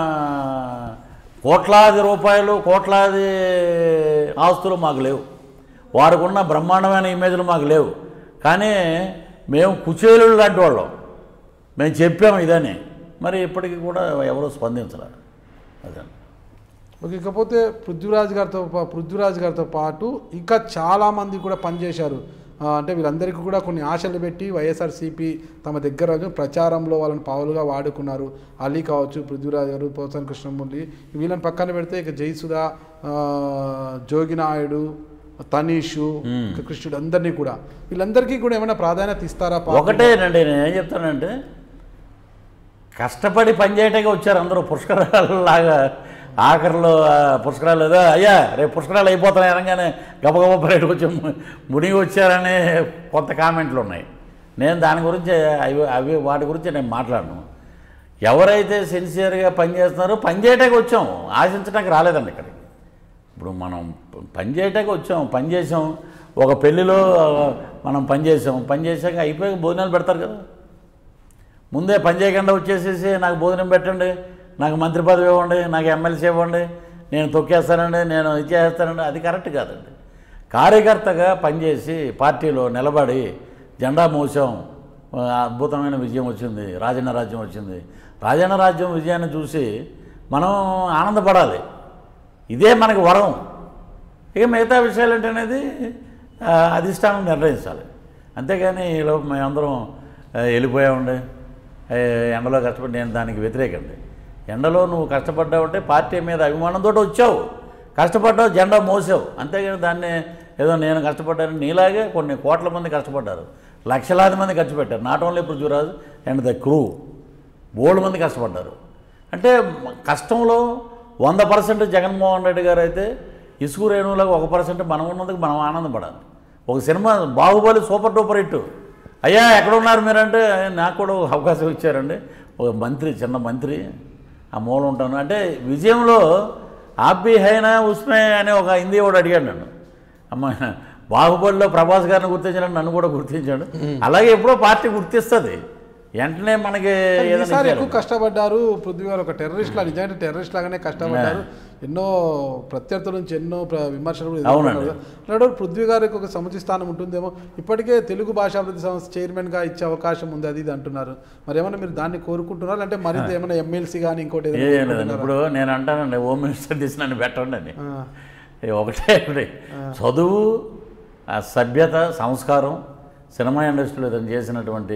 కోట్లాది రూపాయలు కోట్లాది ఆస్తులు మాకు లేవు, వారికున్న బ్రహ్మాండమైన ఇమేజ్లు మాకు లేవు, కానీ మేము కుచేలు లాంటి వాళ్ళం, మేము చెప్పాము ఇదని. మరి ఇప్పటికీ కూడా ఎవరూ స్పందించలేరు. అదే. ఓకే, ఇకపోతే పృథ్వీరాజ్ గారితో పృథ్వీరాజ్ గారితో పాటు ఇంకా చాలామంది కూడా పనిచేశారు. అంటే వీళ్ళందరికీ కూడా కొన్ని ఆశలు పెట్టి వైఎస్ఆర్సీపీ తమ దగ్గర ప్రచారంలో వాళ్ళని పావులుగా వాడుకున్నారు. అలీ కావచ్చు, పృథ్వీరాజ్ గారు, పోసాని కృష్ణమూర్తి, వీళ్ళని పక్కన పెడితే ఇక జయసుధ, జోగినాయుడు, తనీషు, కృష్ణుడు అందరినీ కూడా వీళ్ళందరికీ కూడా ఏమైనా ప్రాధాన్యత ఇస్తారా? ఒకటేనండి, నేను ఏం చెప్తానంటే కష్టపడి పనిచేయటానికి వచ్చారు అందరూ. పుష్కరాలలాగా ఆఖరిలో పుష్కరాలు ఏదో అయ్యా రేపు పుష్కరాలు అయిపోతున్నాయి అనగానే గబగబ బయటకు వచ్చి మునిగి వచ్చారనే కొంత కామెంట్లు ఉన్నాయి. నేను దాని గురించి అవి అవి వాటి గురించి నేను మాట్లాడను. ఎవరైతే సిన్సియర్గా పనిచేస్తున్నారో పనిచేయటానికి వచ్చాం, ఆశించడానికి రాలేదండి ఇక్కడికి. ఇప్పుడు మనం పనిచేయటానికి వచ్చాం, పనిచేసాం. ఒక పెళ్ళిలో మనం పనిచేసాం, పనిచేసాక అయిపోయాక భోజనాలు పెడతారు కదా. ముందే పని చేయకుండా వచ్చేసేసి నాకు భోజనం పెట్టండి, నాకు మంత్రి పదవి ఇవ్వండి, నాకు ఎమ్మెల్సీ ఇవ్వండి, నేను తొక్కేస్తానండి, నేను ఇచ్చేస్తానండి, అది కరెక్ట్ కాదండి. కార్యకర్తగా పనిచేసి పార్టీలో నిలబడి జెండా మోసాం, అద్భుతమైన విజయం వచ్చింది, రాజన్న రాజ్యం వచ్చింది. రాజన్న రాజ్యం విజయాన్ని చూసి మనం ఆనందపడాలి, ఇదే మనకు వరం. ఇక మిగతా విషయాలు ఏంటనేది అధిష్టానం నిర్ణయించాలి. అంతేగాని ఈలో మేమందరం వెళ్ళిపోయామండి ఎండలో కష్టపడి, నేను దానికి వ్యతిరేకండి. ఎండలో నువ్వు కష్టపడ్డావంటే పార్టీ మీద అభిమానంతో వచ్చావు, కష్టపడ్డావు, జెండా మోసావు. అంతేగాని దాన్ని ఏదో నేను కష్టపడ్డాను, నీలాగే కొన్ని కోట్ల మంది కష్టపడ్డారు, లక్షలాది మంది ఖర్చు పెట్టారు. Not only Prithviraj and the crew, బోల్డ్ మంది కష్టపడ్డారు. అంటే కష్టంలో వంద పర్సెంట్ జగన్మోహన్ రెడ్డి గారు అయితే ఇసుకు రేణువులకు ఒక పర్సెంట్ మనం ఉన్నందుకు మనం ఆనందపడాలి. ఒక cinema Baahubali super duper hit. అయ్యా ఎక్కడున్నారు మీరంటే నాకు కూడా అవకాశం ఇచ్చారండి, ఒక మంత్రి, చిన్న మంత్రి, ఆ మూల ఉంటాను అంటే విజయంలో ఆపి హైనా ఉస్మే అనే ఒక హిందీ వాడు అడిగాడు నన్ను. అమ్మ బాహుబలిలో ప్రభాస్ గారిని గుర్తించాడు, నన్ను కూడా గుర్తించాడు. అలాగే ఎప్పుడో పార్టీ గుర్తిస్తుంది, వెంటనే మనకి ఈసారి ఎక్కువ కష్టపడ్డారు పృథ్వీ గారు. ఒక టెర్రరిస్ట్ లా, నిజంగా టెర్రరిస్ట్ లాగానే కష్టపడ్డారు. ఎన్నో ప్రత్యర్థుల నుంచి ఎన్నో విమర్శలు ఎదుర్కొన్నారు. పృథ్వీ గారికి ఒక సముచిత స్థానం ఉంటుందేమో. ఇప్పటికే తెలుగు భాషాభివృద్ధి సంస్థ చైర్మన్గా ఇచ్చే అవకాశం ఉంది, అది ఇది అంటున్నారు. మరి ఏమన్నా మీరు దాన్ని కోరుకుంటున్నారు అంటే మరింత ఏమైనా ఎమ్మెల్సీ కానీ ఇంకోటి? ఇప్పుడు నేను అంటానండి, హోమ్ మినిస్టర్ తీసి నన్ను పెట్టండి అని. ఒకటే చదువు, సభ్యత, సంస్కారం, సినిమా ఇండస్ట్రీలో తను చేసినటువంటి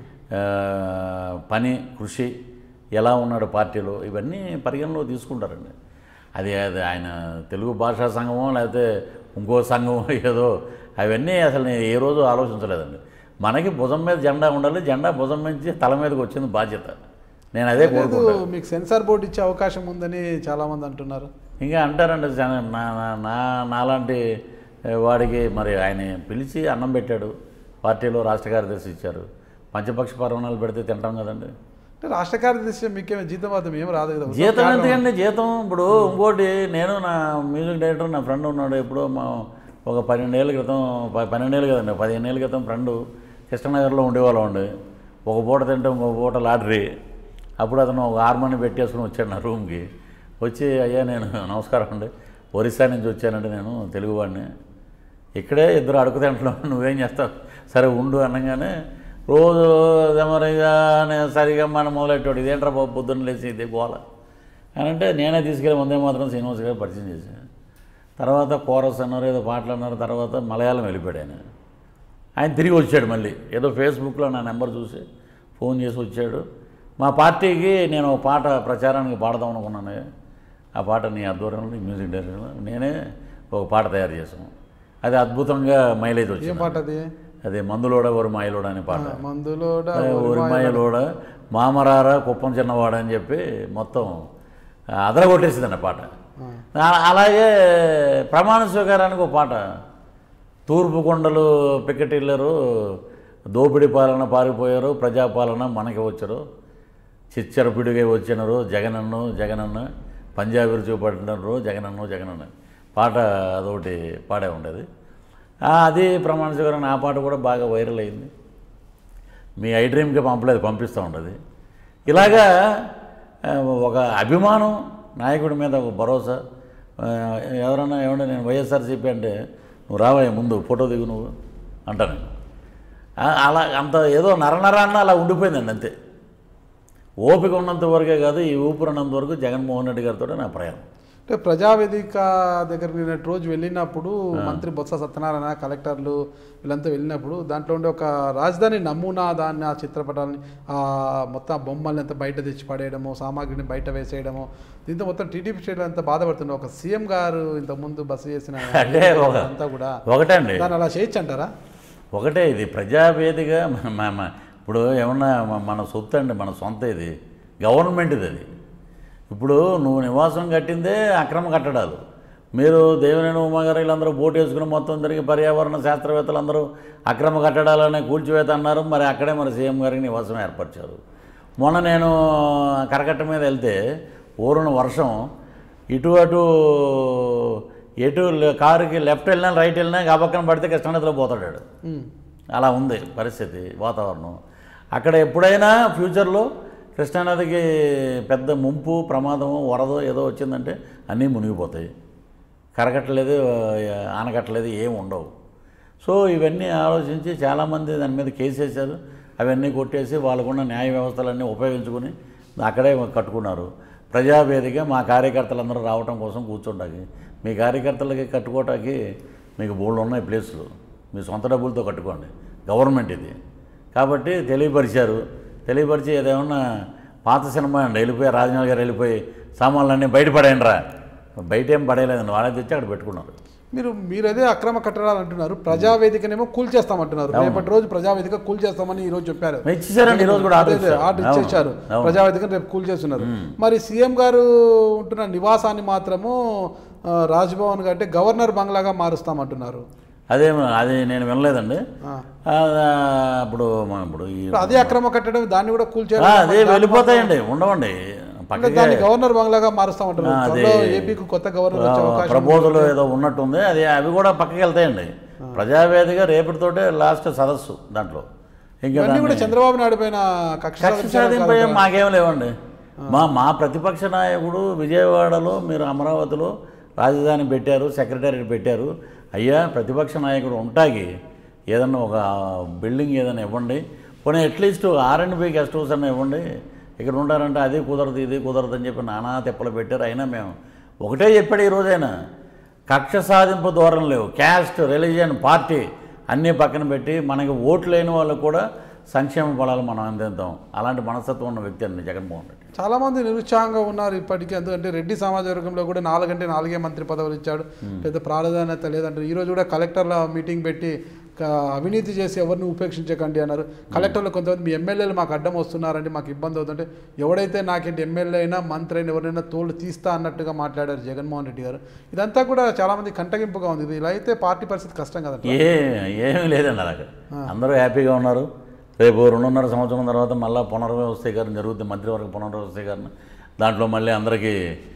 పని, కృషి, ఎలా ఉన్నాడు పార్టీలో, ఇవన్నీ పరిగణలో తీసుకుంటారండి. అది అది ఆయన తెలుగు భాషా సంఘమో లేకపోతే ఇంకో సంఘమో ఏదో, అవన్నీ అసలు నేను ఏ రోజు ఆలోచించలేదండి. మనకి భుజం మీద జెండా ఉండాలి, జెండా భుజం నుంచి తల మీదకి వచ్చింది బాధ్యత. నేను అదే కోరుకుంటాను. మీకు సెన్సార్ బోర్డు ఇచ్చే అవకాశం ఉందని చాలామంది అంటున్నారు. ఇంకా అంటారండి, నా నా నాలాంటి వాడికి మరి ఆయన పిలిచి అన్నం పెట్టాడు, పార్టీలో రాష్ట్ర కార్యదర్శి ఇచ్చారు. పంచపక్ష పర్వణాలు పెడితే తింటాం కదండి. అంటే రాష్ట్ర కార్యదర్శి మీకేమో జీతం మాత్రం ఏం రాదు కదా? జీతం ఎందుకండి, జీతం ఇప్పుడు ఇంకోటి, నేను నా మ్యూజిక్ డైరెక్టర్ నా ఫ్రెండ్ ఉన్నాడు, ఎప్పుడో మా ఒక పన్నెండేళ్ళ క్రితం, పన్నెండేళ్ళు కదండి పదిహేను ఏళ్ళ క్రితం ఫ్రెండు కృష్ణనగర్లో ఉండేవాళ్ళం అండి. ఒక పూట తింటాం, ఒక పూట లాటరీ. అప్పుడు అతను ఒక హార్మోని పెట్టేసుకుని వచ్చాడు నా రూమ్కి. వచ్చి అయ్యా నేను నమస్కారం అండి, ఒరిస్సా నుంచి వచ్చానండి, నేను తెలుగువాడిని, ఇక్కడే ఇద్దరు అడుగు తింటున్నాం, నువ్వేం చేస్తావు, సరే ఉండు అనగానే రోజు మరిగా సరిగా మనం మొదలెట్టాడు. ఇదేంట్రా బాబు పొద్దున్న లేచి ఇది గోల అని అంటే నేనే తీసుకెళ్ళి వందే మాత్రం శ్రీనివాస్ గారు పరిచయం చేశాను. తర్వాత కోరస్ అన్నారు, ఏదో పాటలు అన్నారు. తర్వాత మలయాళం వెళ్ళిపోయాడు ఆయన. ఆయన తిరిగి వచ్చాడు మళ్ళీ, ఏదో ఫేస్బుక్లో నా నెంబర్ చూసి ఫోన్ చేసి వచ్చాడు. మా పార్టీకి నేను ఒక పాట ప్రచారానికి పాడదాం అనుకున్నాను. ఆ పాట నీ ఆధ్వర్యంలో మ్యూజిక్ డైరెక్టర్ నేనే ఒక పాట తయారు చేసాము. అది అద్భుతంగా మైలేజ్ వచ్చింది. పాట అది? అదే మందులోడ ఒరి మాయలోడ అనే పాట. మందులోడ ఒరి మాయలోడ మామరార కుప్పం చిన్నవాడ అని చెప్పి మొత్తం అదరగొట్టేసింది అన్న పాట. అలాగే ప్రమాణ స్వీకారానికి ఒక పాట, తూర్పు కొండలు పికెటిల్లరు, దోపిడీ పాలన పారిపోయారు, ప్రజాపాలన మనకి వచ్చారు, చిచ్చరపిడిగా వచ్చినారు, జగనన్ను జగనన్న పంజాబీ చూపడినారు, జగనన్ను జగనన్న పాట అదొకటి పాడే ఉండేది. అది ప్రమాణ స్వీకారం. ఆ పాట కూడా బాగా వైరల్ అయింది. మీ ఐ డ్రీమ్కి పంపలేదు, పంపిస్తూ ఉంటుంది. ఇలాగా ఒక అభిమానం, నాయకుడి మీద ఒక భరోసా. ఎవరన్నా ఏమంటే నేను వైఎస్ఆర్సీపీ అంటే నువ్వు రావయ్య ముందు ఫోటో దిగు నువ్వు అంటాను. అలా అంత ఏదో నరనరాన్న అలా ఉండిపోయిందండి అంతే. ఓపిక ఉన్నంత వరకే కాదు, ఈ ఊపిరి ఉన్నంత వరకు జగన్మోహన్ రెడ్డి గారితో నా ప్రయాణం. అంటే ప్రజావేదిక దగ్గరికి నిన్నటి రోజు వెళ్ళినప్పుడు మంత్రి బొత్స సత్యనారాయణ కలెక్టర్లు వీళ్ళంతా వెళ్ళినప్పుడు దాంట్లో ఉండే ఒక రాజధాని నమూనా దాన్ని ఆ చిత్రపటాలని ఆ మొత్తం బొమ్మల్ని అంతా బయట తెచ్చి పడేయడము సామాగ్రిని బయట వేసేయడము దీంతో మొత్తం టీడీపీ స్టేట్ అంతా బాధపడుతుంది. ఒక సీఎం గారు ఇంతకుముందు బస్సు చేసిన అంతా కూడా ఒకటే అండి, దాన్ని అలా చేయొచ్చు అంటారా? ఒకటే ఇది ప్రజావేదిక. ఇప్పుడు ఏమన్నా మన సొత్తు అండి, మన సొంత ఇది గవర్నమెంట్ది అది. ఇప్పుడు నువ్వు నివాసం కట్టిందే అక్రమ కట్టడాలు. మీరు దేవినేని ఉమాగారు వీళ్ళందరూ బోటు వేసుకుని మొత్తం తిరిగి పర్యావరణ శాస్త్రవేత్తలు అందరూ అక్రమ కట్టడాలనే కూల్చివేత అన్నారు. మరి అక్కడే మరి సీఎం గారికి నివాసం ఏర్పరిచారు. మొన్న నేను కరకట్ట మీద వెళ్తే ఊరున వర్షం ఇటు అటు ఎటు కారుకి లెఫ్ట్ వెళ్ళినా రైట్ వెళ్ళినా ఆ పక్కన పడితే కృష్ణానదిలో పోతాడు. అలా ఉంది పరిస్థితి వాతావరణం అక్కడ. ఎప్పుడైనా ఫ్యూచర్లో కృష్ణానదికి పెద్ద ముంపు ప్రమాదం వరదో ఏదో వచ్చిందంటే అన్నీ మునిగిపోతాయి. కరకట్టలేదు, ఆనకట్టలేదు, ఏమి ఉండవు. సో ఇవన్నీ ఆలోచించి చాలామంది దాని మీద కేసు వేశారు. అవన్నీ కొట్టేసి వాళ్ళకున్న న్యాయ వ్యవస్థలన్నీ ఉపయోగించుకొని అక్కడే కట్టుకున్నారు. ప్రజావేదిక మా కార్యకర్తలందరూ రావటం కోసం కూర్చోడానికి, మీ కార్యకర్తలకి కట్టుకోవటానికి మీకు బోల్డ్ ఉన్నాయి ప్లేసులు, మీ సొంత డబ్బులతో కట్టుకోండి. గవర్నమెంట్ ఇది కాబట్టి తెలియపరిచారు. తెలియపరిచి ఏదేమన్నా పాత సినిమా అండి, వెళ్ళిపోయి రాజమౌళి గారు వెళ్ళిపోయి సామాన్లన్నీ బయటపడేయండి రా, బయట ఏం పడేయలేదండి, వాళ్ళే తెచ్చి అక్కడ పెట్టుకున్నారు. మీరు మీరు అదే అక్రమ కట్టడాలు అంటున్నారు, ప్రజావేదికనేమో కూల్ చేస్తామంటున్నారు. రేపటి రోజు ప్రజావేదిక కూల్ చేస్తామని ఈ రోజు చెప్పారు. ఇచ్చేసారండి, ఈరోజు కూడా ఆర్డర్ ఇచ్చేసారు. ప్రజావేదిక రేపు కూల్ చేస్తున్నారు. మరి సీఎం గారు ఉంటున్న నివాసాన్ని మాత్రము రాజ్భవన్ అంటే గవర్నర్ బంగ్లాగా మారుస్తామంటున్నారు. అదే అది నేను వినలేదండి. ఇప్పుడు ఇప్పుడు అదే అక్రమ కట్టడం, దాన్ని కూడా కూల్ చేయాలి. అదే వెళ్ళిపోతాయండి, ఉండవండి. దాన్ని గవర్నర్ బంగ్లాగా మారుస్తామంటున్నారు. ఏపీకి కొత్త గవర్నర్ ప్రపోజల్ ఏదో ఉన్నట్టుంది. అది అవి కూడా పక్కకి వెళ్తాయండి. ప్రజావేదిక రేపటితోటే లాస్ట్ సదస్సు. దాంట్లో ఇంకా కూడా చంద్రబాబు నాయుడు పైన కక్ష సాధింపై మాకేం లేవండి. మా మా ప్రతిపక్ష నాయకుడు విజయవాడలో మీరు అమరావతిలో రాజధాని పెట్టారు, సెక్రటేరియట్ పెట్టారు. అయ్యా ప్రతిపక్ష నాయకుడు ఉంటాకి ఏదన్నా ఒక బిల్డింగ్ ఏదైనా ఇవ్వండి, పోనీ at least R and B guest house అన్న ఇవ్వండి. ఇక్కడ ఉంటారంటే అది కుదరదు ఇది కుదరదు అని చెప్పి నానా తెప్పలు పెట్టారు. అయినా మేము ఒకటే చెప్పాడు ఈ రోజైనా, కక్ష సాధింపు ధోరణి లేవు. క్యాస్ట్, రిలీజియన్, పార్టీ అన్నీ పక్కన పెట్టి మనకి ఓట్లు లేని వాళ్ళకు కూడా సంక్షేమ ఫలాలు మనం అందిద్దాం. అలాంటి మనస్తత్వం ఉన్న వ్యక్తి అండి జగన్మోహన్ రెడ్డి. చాలామంది నిరుత్సాహంగా ఉన్నారు ఇప్పటికీ. ఎందుకంటే రెడ్డి సామాజిక వర్గంలో కూడా నాలుగంటే నాలుగే మంత్రి పదవులు ఇచ్చాడు, పెద్ద ప్రాధాన్యత లేదంటారు. ఈరోజు కూడా కలెక్టర్ల మీటింగ్ పెట్టి అవినీతి చేసి ఎవరిని ఉపేక్షించకండి అన్నారు. కలెక్టర్లు కొంతమంది మీ ఎమ్మెల్యేలు మాకు అడ్డం వస్తున్నారండి, మాకు ఇబ్బంది అవుతుంటే ఎవడైతే నాకేంటి ఎమ్మెల్యే అయినా మంత్రి అయినా ఎవరైనా తోళ్ళు తీస్తా అన్నట్టుగా మాట్లాడారు జగన్మోహన్ రెడ్డి గారు. ఇదంతా కూడా చాలామంది కంటగింపుగా ఉంది. ఇది ఇలా అయితే పార్టీ పరిస్థితి కష్టం కదా. ఏ ఏమీ లేదండి అలాగే, అందరూ హ్యాపీగా ఉన్నారు. రేపు రెండున్నర సంవత్సరం తర్వాత మళ్ళీ పునర్వ్యవస్థీకరణ జరుగుతుంది, మంత్రివర్గ పునర్వ్యవస్థీకరణ. దాంట్లో మళ్ళీ అందరికీ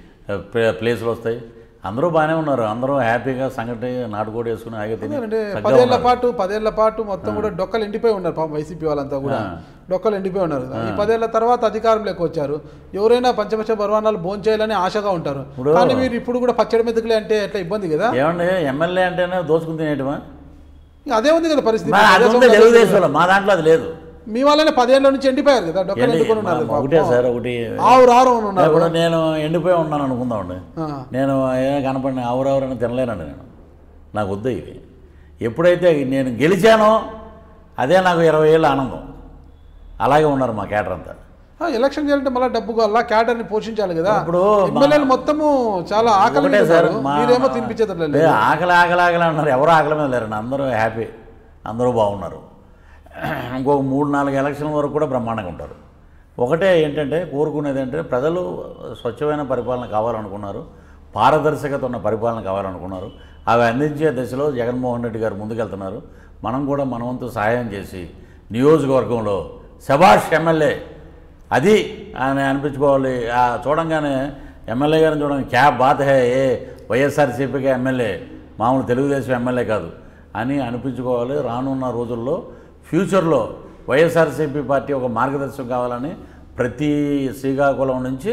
ప్లేసులు వస్తాయి. అందరూ బాగానే ఉన్నారు, అందరూ హ్యాపీగా సంగటి నాటుకోడి వేసుకుని ఆగే తిని పదేళ్ల పాటు పదేళ్ల పాటు మొత్తం కూడా డొక్కలు ఎండిపోయి ఉన్నారు. పాపం వైసీపీ వాళ్ళంతా కూడా డొక్కలు ఎండిపోయి ఉన్నారు. ఈ పదేళ్ల తర్వాత అధికారంలోకి వచ్చారు. ఎవరైనా పంచపక్ష పర్వాణాలు భోంచేయాలని ఆశగా ఉంటారు. కానీ మీరు ఇప్పుడు కూడా పచ్చడి మెతుకులే అంటే ఎట్లా ఇబ్బంది కదా. ఏమండి ఎమ్మెల్యే అంటేనే దోచుకుని తినేయటమా? అదే ఉంది కదా పరిస్థితి. తెలుగుదేశంలో మా దాంట్లో అది లేదు. మీ వాళ్ళనే పదేళ్ల నుంచి ఎండిపోయారు కదా. ఒకటే సార్ ఒకటి ఇప్పుడు నేను ఎండిపోయి ఉన్నాను అనుకుందామండి. నేను ఏమైనా కనపడిన ఆవురావురైనా తినలేనండి. నేను నాకు వద్దు ఇది. ఎప్పుడైతే నేను గెలిచానో అదే నాకు ఇరవై ఏళ్ళ ఆనందం. అలాగే ఉన్నారు మా క్యాడర్ అంతా. ఎలక్షన్ చేయాలంటే మళ్ళీ డబ్బు కావాలా, క్యాడర్ని పోషించాలి కదా. ఇప్పుడు ఎమ్మెల్యేలు మొత్తము చాలా ఆకలి సార్, మీరేమో తినిపించేది ఆకలి ఆకలి ఆకలి అంటున్నారు. ఎవరు ఆకలి మీద లేరండి, అందరూ హ్యాపీ, అందరూ బాగున్నారు. ఇంకొక మూడు నాలుగు ఎలక్షన్ వరకు కూడా బ్రహ్మాండంగా ఉంటారు. ఒకటే ఏంటంటే కోరుకునేది ఏంటంటే ప్రజలు స్వచ్ఛమైన పరిపాలన కావాలనుకున్నారు, పారదర్శకత ఉన్న పరిపాలన కావాలనుకున్నారు. అవి అందించే దశలో జగన్మోహన్ రెడ్డి గారు ముందుకెళ్తున్నారు. మనం కూడా మనవంతు సహాయం చేసి నియోజకవర్గంలో శభాష్ ఎమ్మెల్యే అది అని అనిపించుకోవాలి. చూడంగానే ఎమ్మెల్యే గారిని చూడండి, క్యా బాత్ హే ఏ వైఎస్ఆర్సీపీకి ఎమ్మెల్యే, మామూలు తెలుగుదేశం ఎమ్మెల్యే కాదు అని అనిపించుకోవాలి. రానున్న రోజుల్లో ఫ్యూచర్లో వైఎస్ఆర్సీపీ పార్టీ ఒక మార్గదర్శకం కావాలని ప్రతి శ్రీకాకుళం నుంచి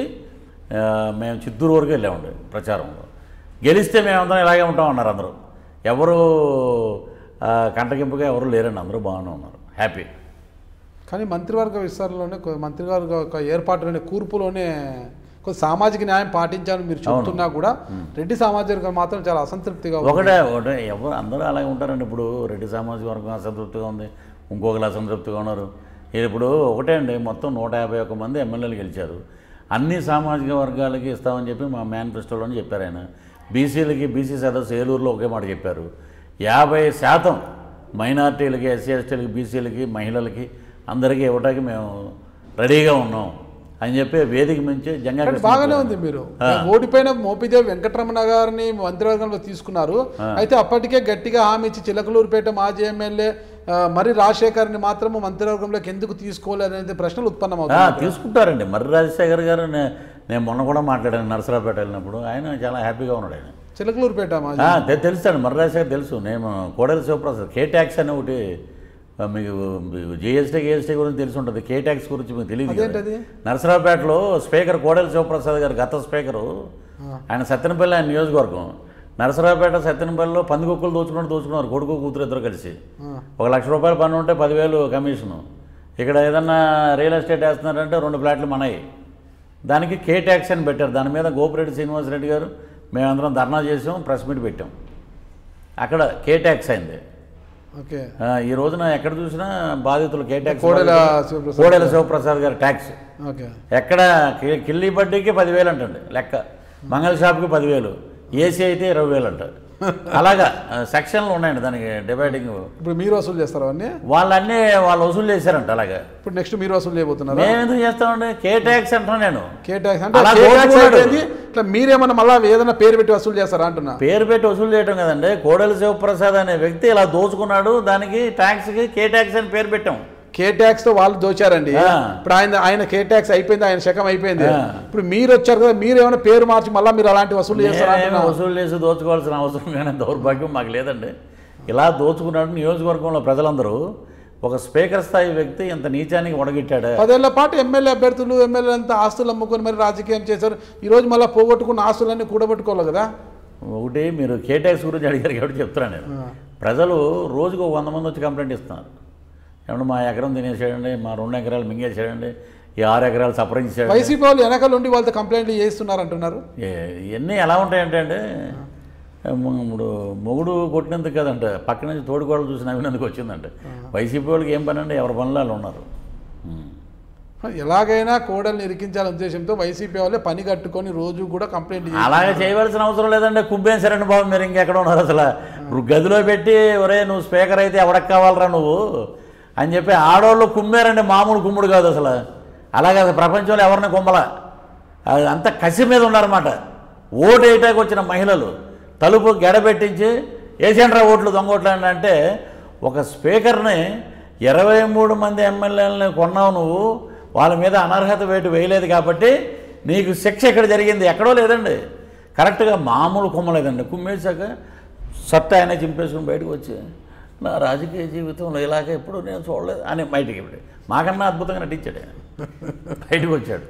మేము చిత్తూరు వరకు వెళ్ళామండి ప్రచారంలో. గెలిస్తే మేమందరం ఇలాగే ఉంటామన్నారు అందరూ. ఎవరు కంటగింపుగా ఎవరు లేరండి, అందరూ బాగానే ఉన్నారు, హ్యాపీ. కానీ మంత్రివర్గ విస్తరణలోనే మంత్రివర్గ ఏర్పాటులోనే కూర్పులోనే కొంచెం సామాజిక న్యాయం పాటించాలని మీరు చెప్తున్నా కూడా రెడ్డి సామాజిక వర్గం మాత్రం చాలా అసంతృప్తిగా ఒకటే ఒకటే ఎవరు అందరూ అలాగే ఉంటారండి. ఇప్పుడు రెడ్డి సామాజిక వర్గం అసంతృప్తిగా ఉంది, ఇంకొకరు అసంతృప్తిగా ఉన్నారు. ఇప్పుడు ఒకటే అండి, మొత్తం నూట యాభై ఒక్క మంది ఎమ్మెల్యేలు గెలిచారు. అన్ని సామాజిక వర్గాలకి ఇస్తామని చెప్పి మా మేనిఫెస్టోలోనే చెప్పారు ఆయన. బీసీలకి బీసీ సదస్సు ఏలూరులో ఒకే మాట చెప్పారు. యాభై శాతం మైనార్టీలకి, ఎస్సీ ఎస్టీలకి, బీసీలకి, మహిళలకి అందరికీ ఇవ్వడానికి మేము రెడీగా ఉన్నాం అని చెప్పి వేదిక నుంచి జంగా బాగానే ఉంది. మీరు ఓడిపోయిన మోపిదేవి వెంకటరమణ గారిని మంత్రివర్గంలో తీసుకున్నారు. అయితే అప్పటికే గట్టిగా హామీ ఇచ్చి చిలకలూరుపేట మాజీ ఎమ్మెల్యే మరి రాజశేఖర్ని మాత్రం మంత్రివర్గంలోకి ఎందుకు తీసుకోలేదు అనేది ప్రశ్నలు ఉత్పన్నమవుతాయి. తీసుకుంటారండి. మరి రాజశేఖర్ గారు నేను మొన్న కూడా మాట్లాడాను నరసరావుపేట వెళ్ళినప్పుడు. ఆయన చాలా హ్యాపీగా ఉన్నాడు. ఆయన చిలకలూరుపేట తెలుస్తాడు, మరి రాజశేఖర్ తెలుసు. నేను కోడెల శివప్రసాద్ కే ట్యాక్స్ అని ఒకటి మీకు జిఎస్టీ జిఎస్టీ గురించి తెలిసి ఉంటుంది. కే ట్యాక్స్ గురించి మీకు తెలియదు. నరసరావుపేటలో స్పీకర్ కోడెల శివప్రసాద్ గారు గత స్పీకరు, ఆయన సత్తెనపల్లి ఆయన నియోజకవర్గం. నరసరావుపేట సత్తెనపల్లిలో పందికొక్కులు దోచుకున్నట్టు దోచుకున్నారు కొడుకు కూతురు ఇద్దరు కలిసి. ఒక లక్ష రూపాయలు పన్ను ఉంటే పదివేలు కమిషను. ఇక్కడ ఏదన్నా రియల్ ఎస్టేట్ వేస్తున్నారంటే రెండు ఫ్లాట్లు మనయి. దానికి కే ట్యాక్స్ అని పెట్టారు. దాని మీద గోపిరెడ్డి శ్రీనివాసరెడ్డి గారు మేమందరం ధర్నా చేసాం, ప్రెస్ మీట్ పెట్టాం. అక్కడ కే ట్యాక్స్ అయింది. ఓకే, ఈ రోజున ఎక్కడ చూసినా బాధితులు కే ట్యాక్స్. కోడెల శివప్రసాద్ గారి ట్యాక్స్ ఎక్కడ కిల్లి బడ్డీకి పదివేలు అంటండి లెక్క, మంగళ షాప్కి పదివేలు, ఏసీ అయితే ఇరవై వేలు అంటారు. అలాగా సెక్షన్లు ఉన్నాయండి దానికి డివైడింగ్. ఇప్పుడు మీరు వసూలు చేస్తారు అవన్నీ? వాళ్ళన్నీ వాళ్ళు వసూలు చేశారంట. అలాగా ఇప్పుడు నెక్స్ట్ మీరు వసూలు చేయబోతున్నారు? మేము ఎందుకు చేస్తామండి? కే ట్యాక్స్ అంటున్నా నేను. కే ట్యాక్స్ అంటే ఇట్లా మీరేమన్నా మళ్ళీ ఏదైనా పేరు పెట్టి వసూలు చేస్తారా అంటున్నా? పేరు పెట్టి వసూలు చేయటం కదండి. కోడెల శివప్రసాద్ అనే వ్యక్తి ఇలా దోచుకున్నాడు, దానికి ట్యాక్స్కి కే ట్యాక్స్ అని పేరు పెట్టాం. కే ట్యాక్స్ తో వాళ్ళు దోచారండి. ఇప్పుడు ఆయన ఆయన కే ట్యాక్స్ అయిపోయింది, ఆయన శకం అయిపోయింది. ఇప్పుడు మీరు వచ్చారు కదా, మీరు ఏమైనా పేరు మార్చి మళ్ళీ మీరు అలాంటి వసూలు చేస్తారా? వసూలు చేసి దోచుకోవాల్సిన అవసరం కానీ దౌర్భాగ్యం మాకు లేదండి. ఇలా దోచుకున్నాడు నియోజకవర్గంలో ప్రజలందరూ. ఒక స్పీకర్ స్థాయి వ్యక్తి ఇంత నీచానికి ఒడగొట్టాడు. పదేళ్ల పాటు ఎమ్మెల్యే అభ్యర్థులు ఎమ్మెల్యే అంతా ఆస్తులు అమ్ముకొని మరి రాజకీయం చేశారు. ఈరోజు మళ్ళీ పోగొట్టుకున్న ఆస్తులన్నీ కూడబెట్టుకోవాలి కదా. ఒకటి మీరు కే ట్యాక్స్ గురించి అడిగారు కాబట్టి చెప్తున్నాను నేను. ప్రజలు రోజుకు వంద మంది వచ్చి కంప్లైంట్ ఇస్తున్నారు. ఏమన్నా మా ఎకరం తినేసాడండి, మా రెండు ఎకరాలు మింగేసాడండి, ఈ ఆరు ఎకరాలు సపరించాడు. వైసీపీ వాళ్ళు వెనకాల ఉండి వాళ్ళతో కంప్లైంట్లు చేస్తున్నారు అంటున్నారు. ఇవన్నీ ఎలా ఉంటాయంటే అండి, ఇప్పుడు మొగుడు కొట్టినందుకు కదంట, పక్క నుంచి తోడుకోవడం చూసి నవ్వినందుకు వచ్చిందంటే. వైసీపీ వాళ్ళకి ఏం పని అండి, ఎవరి పనులు వాళ్ళు ఉన్నారు. ఎలాగైనా కోడల్ని ఇరికించాలనే ఉద్దేశంతో వైసీపీ వాళ్ళే పని కట్టుకొని రోజు కూడా కంప్లైంట్. అలాగే చేయవలసిన అవసరం లేదండి. కుబ్బేశారండి బాబు, మీరు ఇంకెక్కడ ఉన్నారు అసలు? గదిలో పెట్టి ఒరే నువ్వు స్పీకర్ అయితే ఎవడకు కావాలరా నువ్వు అని చెప్పి ఆడవాళ్ళు కుమ్మారండి. మామూలు కుమ్ముడు కాదు అసలు. అలాగే అసలు ప్రపంచంలో ఎవరిని కుమ్మల, అంత కసి మీద ఉన్నారన్నమాట. ఓటు వేయటానికి వచ్చిన మహిళలు తలుపు గడబెట్టించి వేసేంట్రా ఓట్లు దొంగ ఓట్లు అంటే, ఒక స్పీకర్ని ఇరవై మూడు మంది ఎమ్మెల్యేలని కొన్నావు నువ్వు, వాళ్ళ మీద అనర్హత వేటు వేయలేదు కాబట్టి నీకు శిక్ష ఎక్కడ జరిగింది? ఎక్కడో లేదండి. కరెక్ట్గా మామూలు కుమ్మలేదండి. కుమ్మేశాక సట్ట ఆయన చింపేసుకుని బయటకు వచ్చి నా రాజకీయ జీవితంలో ఇలాగ ఎప్పుడు నేను చూడలేదు అని బయటికి ఇప్పుడు మాకన్నా అద్భుతంగా నటించాడు. బయటకు వచ్చాడు.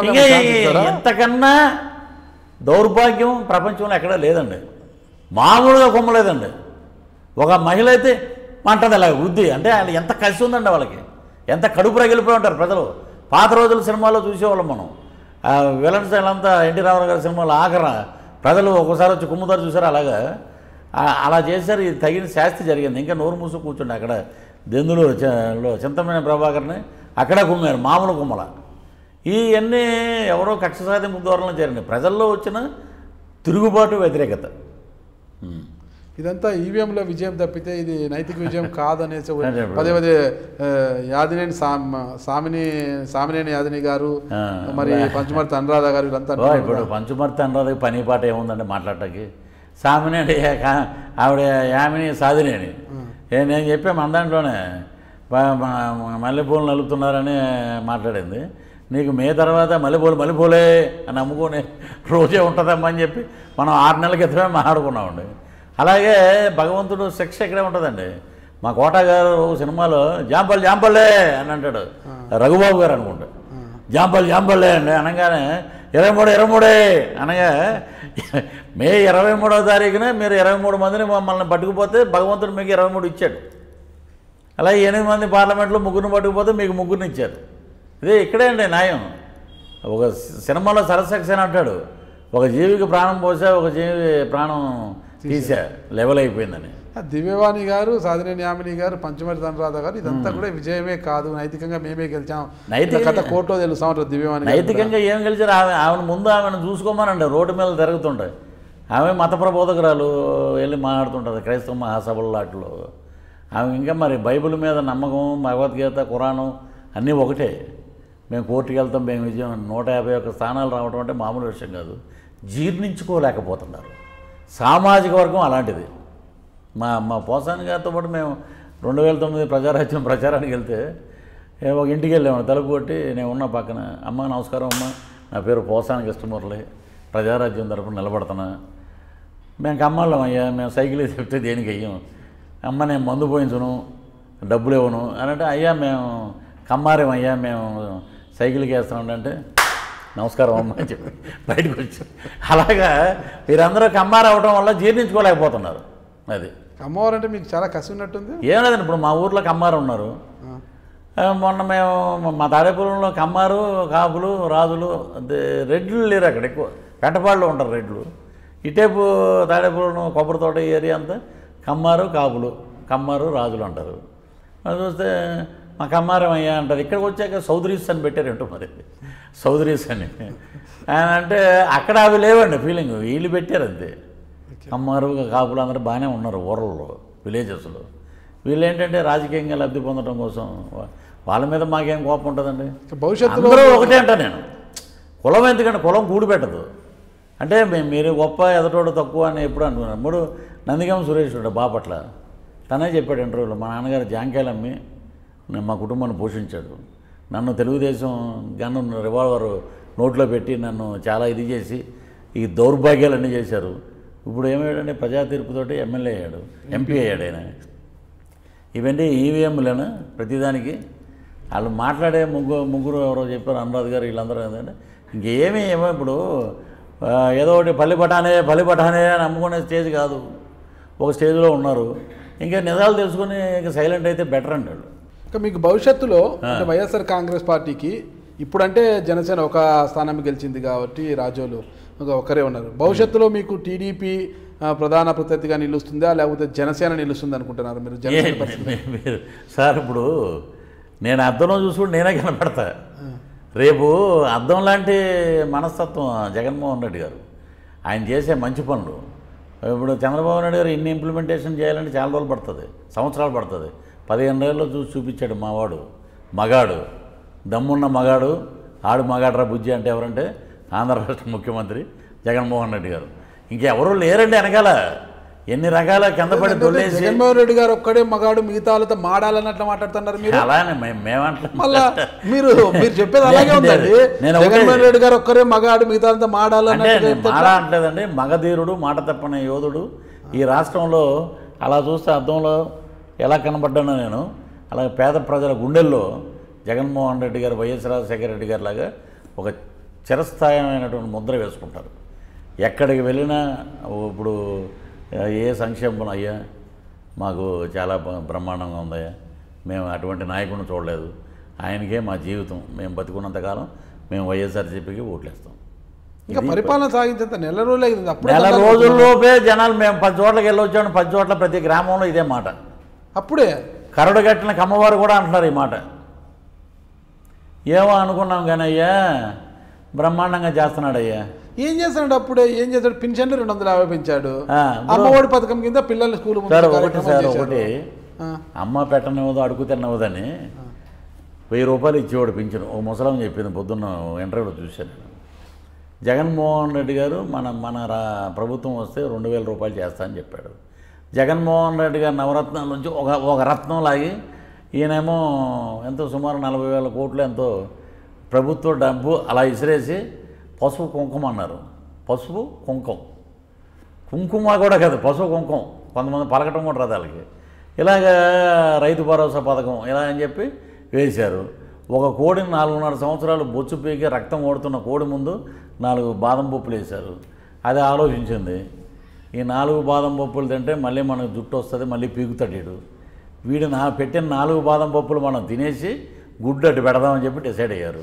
ఎంతకన్నా దౌర్భాగ్యం ప్రపంచంలో ఎక్కడా లేదండి. మామూలుగా కుమ్మలేదండి. ఒక మహిళ అయితే మంటది అలాగ వృద్ధి అంటే వాళ్ళు ఎంత కసి ఉందండి వాళ్ళకి, ఎంత కడుపు రగిలిపోయి ఉంటారు ప్రజలు. పాత రోజుల సినిమాలో చూసేవాళ్ళం మనం. విలన్స్ అంతా ఎన్టీ రామారావు గారి సినిమాలో ఆఖర ప్రజలు ఒకసారి వచ్చి కుమ్ముతారు చూసారు. అలాగా అలా చేశారు. ఇది తగిన శాస్తి జరిగింది. ఇంకా నోరు మూసు కూర్చుండి అక్కడ దెందులూరు చింతమనేని ప్రభాకర్ని అక్కడ కుమ్మారు, మామూలు కుమ్మల. ఇవన్నీ ఎవరో కక్ష సాధింపు ధోరణిలో జరిగినాయి. ప్రజల్లో వచ్చిన తిరుగుబాటు వ్యతిరేకత. ఇదంతా ఈవీఎంలో విజయం తప్పితే ఇది నైతిక విజయం కాదనేసి పదే పదే యాదినేని సామిని సామినేని యాదిని గారు, మరి పంచుమర్తి అనురాధ గారు వీళ్ళంతా. ఇప్పుడు పంచుమర్తి అనురాధకి పని పాట ఏముందండి మాట్లాడటానికి? సామినేని ఆవిడ యామిని సాధినేని. నేను చెప్పే మన దాంట్లోనే మల్లెపూలు నలుపుతున్నారని మాట్లాడింది. నీకు మే తర్వాత మల్లెపూలు మల్లెపూలే అని అమ్ముకొని రోజే ఉంటుందమ్మా అని చెప్పి మనం ఆరు నెలల క్రితమే మాట్లాడుకున్నామండి. అలాగే భగవంతుడు శిక్ష ఇక్కడే ఉంటుందండి. మా కోట గారు సినిమాలో జాంపల్ జాంపల్లే అని అంటాడు, రఘుబాబు గారు అనుకుంటా. జాంపల్ జాంపల్లే అండి అనగానే ఇరవై మూడు ఇరవై మూడే అనగా మే ఇరవై మూడవ తారీఖున మీరు ఇరవై మూడు మందిని మమ్మల్ని పట్టుకుపోతే భగవంతుడు మీకు ఇరవై మూడు ఇచ్చాడు. అలాగే ఎనిమిది మంది పార్లమెంట్లో ముగ్గురిని పట్టుకుపోతే మీకు ముగ్గురిని ఇచ్చారు. ఇదే ఇక్కడే అండి న్యాయం. ఒక సినిమాలో సరసక్సేన అంటాడు, ఒక జీవికి ప్రాణం పోసా ఒక జీవి ప్రాణం తీసా లెవెల్ అయిపోయిందని. దివ్యవాణి గారు, సాధినేని యామిని గారు, పంచమటి ధనరాధ గారు, ఇదంతా కూడా విజయమే కాదు, నైతికంగా మేమే గెలిచాం, నైతిక కోర్టులో తెలుస్తా ఉంటారు దివ్యవాణి. నైతికంగా ఏం గెలిచారు? ఆమె ఆమెను ముందు ఆమెను చూసుకోమనండి, రోడ్డు మీద తిరుగుతుంటాయి. ఆమె మత ప్రబోధకురాలు, వెళ్ళి మాట్లాడుతుంటుంది క్రైస్తవ మహాసభల లాట్లో. ఆమె ఇంకా మరి బైబిల్ మీద నమ్మకం, భగవద్గీత, ఖురాను అన్నీ ఒకటే. మేము కోర్టుకి వెళ్తాం, మేము విజయం, నూట యాభై ఒక్క స్థానాలు రావడం అంటే మామూలు విషయం కాదు. జీర్ణించుకోలేకపోతున్నారు. సామాజిక వర్గం అలాంటిది. మా మా పోసాని గారితో పాటు మేము రెండు వేల తొమ్మిది ప్రజారాజ్యం ప్రచారానికి వెళ్తే ఒక ఇంటికి వెళ్ళాము, తలుపు కొట్టి నేను ఉన్న పక్కన, అమ్మ నమస్కారం అమ్మ, నా పేరు పోసాని కృష్ణమురళి, ప్రజారాజ్యం తరపున నిలబడుతున్నా. మేము కమ్మాళ్ళం అయ్యా, మేము సైకిల్ చెప్తే దేనికి అయ్యాం, అమ్మ నేను మందు పోయించను, డబ్బులు ఇవ్వను అని అంటే, అయ్యా మేము కమ్మారేం అయ్యా, మేము సైకిల్కి వేస్తామండి అంటే, నమస్కారం అమ్మ అని చెప్పి బయటకు వచ్చి. అలాగా మీరందరూ కమ్మారు అవ్వడం వల్ల జీర్ణించుకోలేకపోతున్నారు. అది కమ్మవారు అంటే మీకు చాలా కసి ఉన్నట్టుంది. ఏం లేదండి, ఇప్పుడు మా ఊర్లో కమ్మారు ఉన్నారు. మొన్న మేము మా తాడేపురంలో కమ్మారు, కాపులు, రాజులు, రెడ్లు లేరు అక్కడ ఎక్కువ, పెంటపాడులో ఉంటారు రెడ్లు. ఇటేపు తాడేపురం కొబ్బరి తోట ఏరియా అంతా కమ్మారు, కాపులు, కమ్మారు, రాజులు అంటారు. అది చూస్తే మా కమ్మారం అయ్యా అంటారు. ఇక్కడికి వచ్చాక చౌదరీస్ అని పెట్టారంటూ మరి, చౌదరీస్ అని అంటే అక్కడ అవి లేవండి ఫీలింగ్, వీళ్ళు పెట్టారు అంతే. కమ్మారు, కాపులు అందరూ బాగానే ఉన్నారు ఊర్లలో, విలేజెస్లో. వీళ్ళు ఏంటంటే రాజకీయంగా లబ్ధి పొందడం కోసం, వాళ్ళ మీద మాకేం కోపం ఉంటుందండి. భవిష్యత్తులో ఒకటే అంట నేను, కులం ఎందుకంటే కులం కూడి పెట్టదు. అంటే మీరు గొప్ప, ఎదటోడు తక్కువ అని ఎప్పుడు అంటున్నారు. మూడు నందిగామ సురేష్ బాపట్ల తనే చెప్పాడు ఇంటర్వ్యూలో, మా నాన్నగారు జాంకాయలు అమ్మి మా కుటుంబాన్ని పోషించాడు, నన్ను తెలుగుదేశం గన్ను రివాల్వర్ నోట్లో పెట్టి నన్ను చాలా ఇది చేసి ఈ దౌర్భాగ్యాలన్నీ చేశారు. ఇప్పుడు ఏమయ్యాడంటే ప్రజా తీర్పుతోటి ఎమ్మెల్యే అయ్యాడు, ఎంపీ అయ్యాడు ఆయన. ఇవన్నీ ఈవీఎంలను ప్రతిదానికి వాళ్ళు మాట్లాడే ముగ్గురు ముగ్గురు ఎవరో చెప్పారు, అనురాధ్ గారు, వీళ్ళందరూ ఏంటంటే ఇంకేమీ ఏమో ఇప్పుడు ఏదో ఒకటి పల్లి పటానే పల్లి పటానే నమ్ముకునే స్టేజ్ కాదు, ఒక స్టేజ్లో ఉన్నారు. ఇంకా నిజాలు తెలుసుకుని ఇంకా సైలెంట్ అయితే బెటర్ అంటాడు. ఇంకా మీకు భవిష్యత్తులో అంటే వైఎస్ఆర్ కాంగ్రెస్ పార్టీకి ఇప్పుడంటే జనసేన ఒక స్థానం గెలిచింది కాబట్టి రాజోలు ఒకరే ఉన్నారు. భవిష్యత్తులో మీకు టీడీపీ ప్రధాన ప్రత్యర్థిగా నిలుస్తుందా, లేకపోతే జనసేన నిలుస్తుంది అనుకుంటున్నారు మీరు? మీరు సార్ ఇప్పుడు నేను అద్దంలో చూసుకుంటే నేనే కనపడతా. రేపు అద్దం లాంటి మనస్తత్వం జగన్మోహన్ రెడ్డి గారు, ఆయన చేసే మంచి పనులు. ఇప్పుడు చంద్రబాబు నాయుడు గారు ఇన్ని ఇంప్లిమెంటేషన్ చేయాలంటే చాలా రోజులు పడుతుంది, సంవత్సరాలు పడుతుంది. పదిహేను ఏళ్ళలో చూసి చూపించాడు మావాడు, మగాడు, దమ్మున్న మగాడు, ఆడు మగాడ్రా బుజ్జి అంటే ఎవరంటే ఆంధ్ర రాష్ట్ర ముఖ్యమంత్రి జగన్మోహన్ రెడ్డి గారు. ఇంకెవరూ లేరండి వెనకాల. ఎన్ని రకాల కింద పడి దొల్లేసి జగన్మోహన్ రెడ్డి గారు ఒక్కడే మగాడు, మిగతా వాళ్ళతో మాడాలన్నట్లు మాట్లాడుతున్నారు మీరు. అలానే మేమంటే మళ్ళా మీరు మీరు చెప్పేది అలాగే ఉందండి. జగన్మోహన్ రెడ్డి గారు ఒక్కరే మగాడు, మిగతా వాళ్ళతో మాడాలన్నట్టు మాడా అంటలేదండి. మగధీరుడు, మాట తప్పని యోధుడు ఈ రాష్ట్రంలో. అలా చూస్తే అద్దంలో ఎలా కనబడ్డానో నేను, అలాగే పేద ప్రజల గుండెల్లో జగన్మోహన్ రెడ్డి గారు, వైఎస్ రాజశేఖర రెడ్డి గారి లాగా ఒక చిరస్థాయమైనటువంటి ముద్ర వేసుకుంటారు. ఎక్కడికి వెళ్ళినా ఇప్పుడు ఏ సంక్షేమం అయ్యా మాకు చాలా బ్రహ్మాండంగా ఉందయ్యా, మేము అటువంటి నాయకుడిని చూడలేదు, ఆయనకే మా జీవితం, మేము బతికున్నంతకాలం మేము వైఎస్ఆర్సీపీకి ఓట్లేస్తాం. ఇంకా పరిపాలన సాగించేంత నెల రోజులు అయింది. అప్పుడు నెల రోజుల్లోపే జనాలు మేము పది చోట్లకి వెళ్ళొచ్చాము, పది చోట్ల ప్రతి గ్రామంలో ఇదే మాట. అప్పుడే కరడుగట్టిన కమ్మవారు కూడా అంటున్నారు ఈ మాట. ఏమో అనుకున్నాం కానీ అయ్యా బ్రహ్మాండంగా చేస్తున్నాడు అయ్యా. ఏం చేస్తాడు అప్పుడే? ఏం చేస్తాడు? పెన్షన్లు రెండు వందల యాభై పెంచాడు. అమ్మఒడి పథకం కింద పిల్లల స్కూల్ సార్ ఒకటి సార్ ఒకటి అమ్మ పెట్టనివ్వదు, అడుగు తిన్నవదని వెయ్యి రూపాయలు ఇచ్చేవాడు పింఛను. ఓ ముసలం చెప్పింది పొద్దున్న ఇంటర్వ్యూలో చూశాను. జగన్మోహన్ రెడ్డి గారు మన మన రా ప్రభుత్వం వస్తే రెండు వేల రూపాయలు చేస్తా అని చెప్పాడు. జగన్మోహన్ రెడ్డి గారు నవరత్నాల నుంచి ఒక ఒక రత్నం లాగి ఈయనేమో ఎంతో సుమారు నలభై వేల కోట్లు ఎంతో ప్రభుత్వ డబ్బు అలా ఇసిరేసి పసుపు కుంకుమ అన్నారు. పసుపు కుంకుమ కుంకుమ కూడా కాదు, పసుపు కుంకుమ. కొంతమంది పలకటం కూడా రాదు వాళ్ళకి. ఇలాగ రైతు భరోసా పథకం ఇలా అని చెప్పి వేశారు. ఒక కోడిని నాలుగున్నర సంవత్సరాలు బొచ్చు పీకి రక్తం ఓడుతున్న కోడి ముందు నాలుగు బాదం పప్పులు వేశారు. అది ఆలోచించింది, ఈ నాలుగు బాదం పప్పులు తింటే మళ్ళీ మనకు జుట్టు వస్తుంది, మళ్ళీ పీకుతాడు వీడు. వీడు నా పెట్టిన నాలుగు బాదం పప్పులు మనం తినేసి గుడ్డు అటు పెడదామని చెప్పి డిసైడ్ అయ్యారు.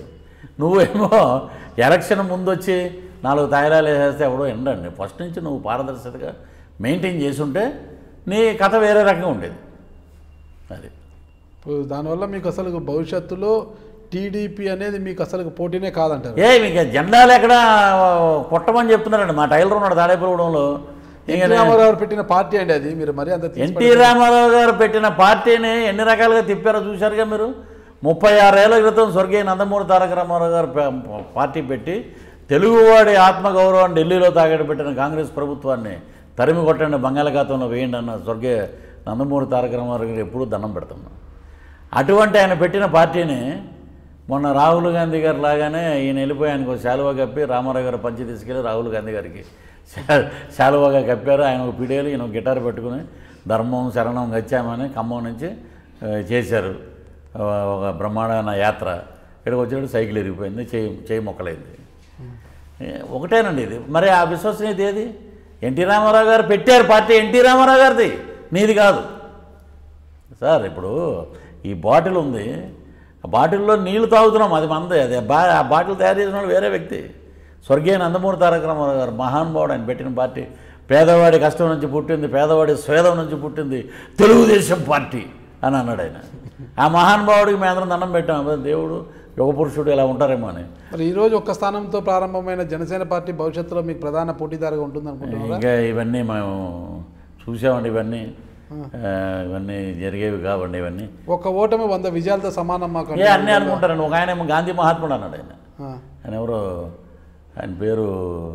నువ్వేమో ఎలక్షన్ ముందు వచ్చి నాలుగు తాయిలాలు వేసేస్తే ఎవడో ఎండండి. ఫస్ట్ నుంచి నువ్వు పారదర్శకతగా మెయింటైన్ చేసి ఉంటే నీ కథ వేరే రకంగా ఉండేది. అది దానివల్ల మీకు అసలు భవిష్యత్తులో టీడీపీ అనేది మీకు అసలు పోటీనే కాదంటారు. ఏ మీకు జెండాలు ఎక్కడ కొట్టమని చెప్తున్నారండి. మా టైలర్ ఉన్నాడు తాడేపల్లిగూడెంలో. ఎన్టీ రామారావు పెట్టిన పార్టీ అండి అది. మీరు మరి అంత ఎన్టీ రామారావు గారు పెట్టిన పార్టీని ఎన్ని రకాలుగా తిప్పారో చూశారుగా మీరు. ముప్పై ఆరేళ్ల క్రితం స్వర్గీయ నందమూరి తారక రామారావు గారు పార్టీ పెట్టి తెలుగువాడి ఆత్మగౌరవం ఢిల్లీలో తాగడి పెట్టిన కాంగ్రెస్ ప్రభుత్వాన్ని తరిమి కొట్టండి, బంగాళాఖాతంలో వేయండి అన్న స్వర్గీయ నందమూరి తారక రామారావు గారు ఎప్పుడూ దండం పెడుతున్నాం. అటువంటి ఆయన పెట్టిన పార్టీని మొన్న రాహుల్ గాంధీ గారు లాగానే ఈయన వెళ్ళిపోయి ఆయనకు శాలువా కప్పి రామారావు గారు పంచి తీసుకెళ్ళి రాహుల్ గాంధీ గారికి శాలువాగా కప్పారు. ఆయన ఒక పిడేలు ఈయన గిటార్ పెట్టుకుని ధర్మం శరణం గచ్చామని ఖమ్మం నుంచి చేశారు ఒక బ్రహ్మాండమైన యాత్ర. ఇక్కడికి వచ్చేటప్పుడు సైకిల్ ఎరిగిపోయింది, చేయి చేయి మొక్కలైంది. ఒకటేనండి ఇది. మరి ఆ విశ్వసనీయత ఏది? ఎన్టీ రామారావు గారు పెట్టారు పార్టీ, ఎన్టీ రామారావు గారిది, నీది కాదు సార్. ఇప్పుడు ఈ బాటిల్ ఉంది, ఆ బాటిల్లో నీళ్లు తాగుతున్నాం, అది మందే. అది బా ఆ బాటిల్ తయారు చేసిన వాళ్ళు వేరే వ్యక్తి. స్వర్గీయ నందమూరి తారక రామారావు గారు మహానుభావుడు. ఆయన పెట్టిన పార్టీ పేదవాడి కష్టం నుంచి పుట్టింది, పేదవాడి స్వేదం నుంచి పుట్టింది తెలుగుదేశం పార్టీ అని అన్నాడు ఆయన. ఆ మహానుభావుడికి మేము అందరం దండం పెట్టాం. దేవుడు యుగ పురుషుడు ఇలా ఉంటారేమో అని. మరి ఈరోజు ఒక్క స్థానంతో ప్రారంభమైన జనసేన పార్టీ భవిష్యత్తులో మీకు ప్రధాన పోటీదారుగా ఉంటుంది అనుకుంటున్నారా? ఇంకా ఇవన్నీ మేము చూసామండి. ఇవన్నీ ఇవన్నీ జరిగేవి కావండి. ఇవన్నీ ఒక ఓటమి వంద విజయాలతో సమానం మాకు ఏ అన్నీ అనుకుంటారండి. ఒక ఆయన ఏమో గాంధీ మహాత్ముడు అన్నాడు. ఆయన ఆయన ఎవరో, ఆయన పేరు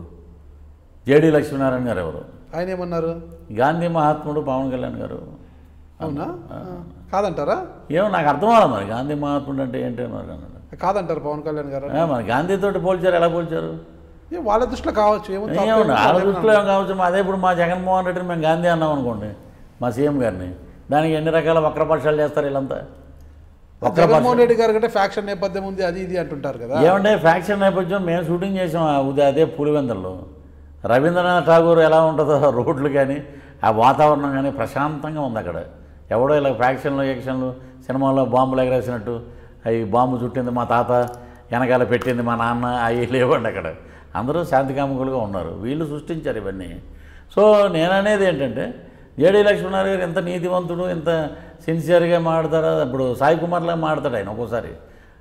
జేడి లక్ష్మీనారాయణ గారు. ఎవరు ఆయన ఏమన్నారు? గాంధీ మహాత్ముడు పవన్ కళ్యాణ్ గారు. అవునా? కాదంటారా? ఏమో నాకు అర్థం అవ్వాలి. మరి గాంధీ మహాత్ముడు అంటే ఏంటి అన్నాడు. కాదంటారు పవన్ కళ్యాణ్ గారు. మరి గాంధీతో పోల్చారు, ఎలా పోల్చారు? వాళ్ళ దృష్టిలో కావచ్చు, ఏముంది వాళ్ళ దృష్టిలో ఏం కావచ్చు. అదే ఇప్పుడు మా జగన్మోహన్ రెడ్డిని మేము గాంధీ అన్నాం అనుకోండి, మా సీఎం గారిని, దానికి ఎన్ని రకాల వక్రపక్షాలు చేస్తారు వీళ్ళంతా. జగన్మోహన్ రెడ్డి గారు కంటే ఫ్యాక్షన్ నేపథ్యం ఉంది, అది ఇది అంటుంటారు కదా. ఏమంటే ఫ్యాక్షన్ నేపథ్యం మేము షూటింగ్ చేసాం అదే పులివెందుల్లో. రవీంద్రనాథ్ ఠాగూర్ ఎలా ఉంటుందో రోడ్లు కానీ ఆ వాతావరణం కానీ ప్రశాంతంగా ఉంది అక్కడ. ఎవడో ఇలా ఫ్యాక్షన్లు యాక్షన్లు సినిమాలో బాంబులు ఎగరేసినట్టు అవి బాంబు చుట్టింది మా తాత, వెనకాల పెట్టింది మా నాన్న, అవి లేవండి అక్కడ. అందరూ శాంతికాముకులుగా ఉన్నారు. వీళ్ళు సృష్టించారు ఇవన్నీ. సో నేననేది ఏంటంటే, జేడీ లక్ష్మీనారాయణ గారు ఎంత నీతివంతుడు, ఎంత సిన్సియర్గా మాట్లాడతారో. ఇప్పుడు సాయి కుమార్లా మాట్లాడతాడు ఆయన ఒక్కోసారి.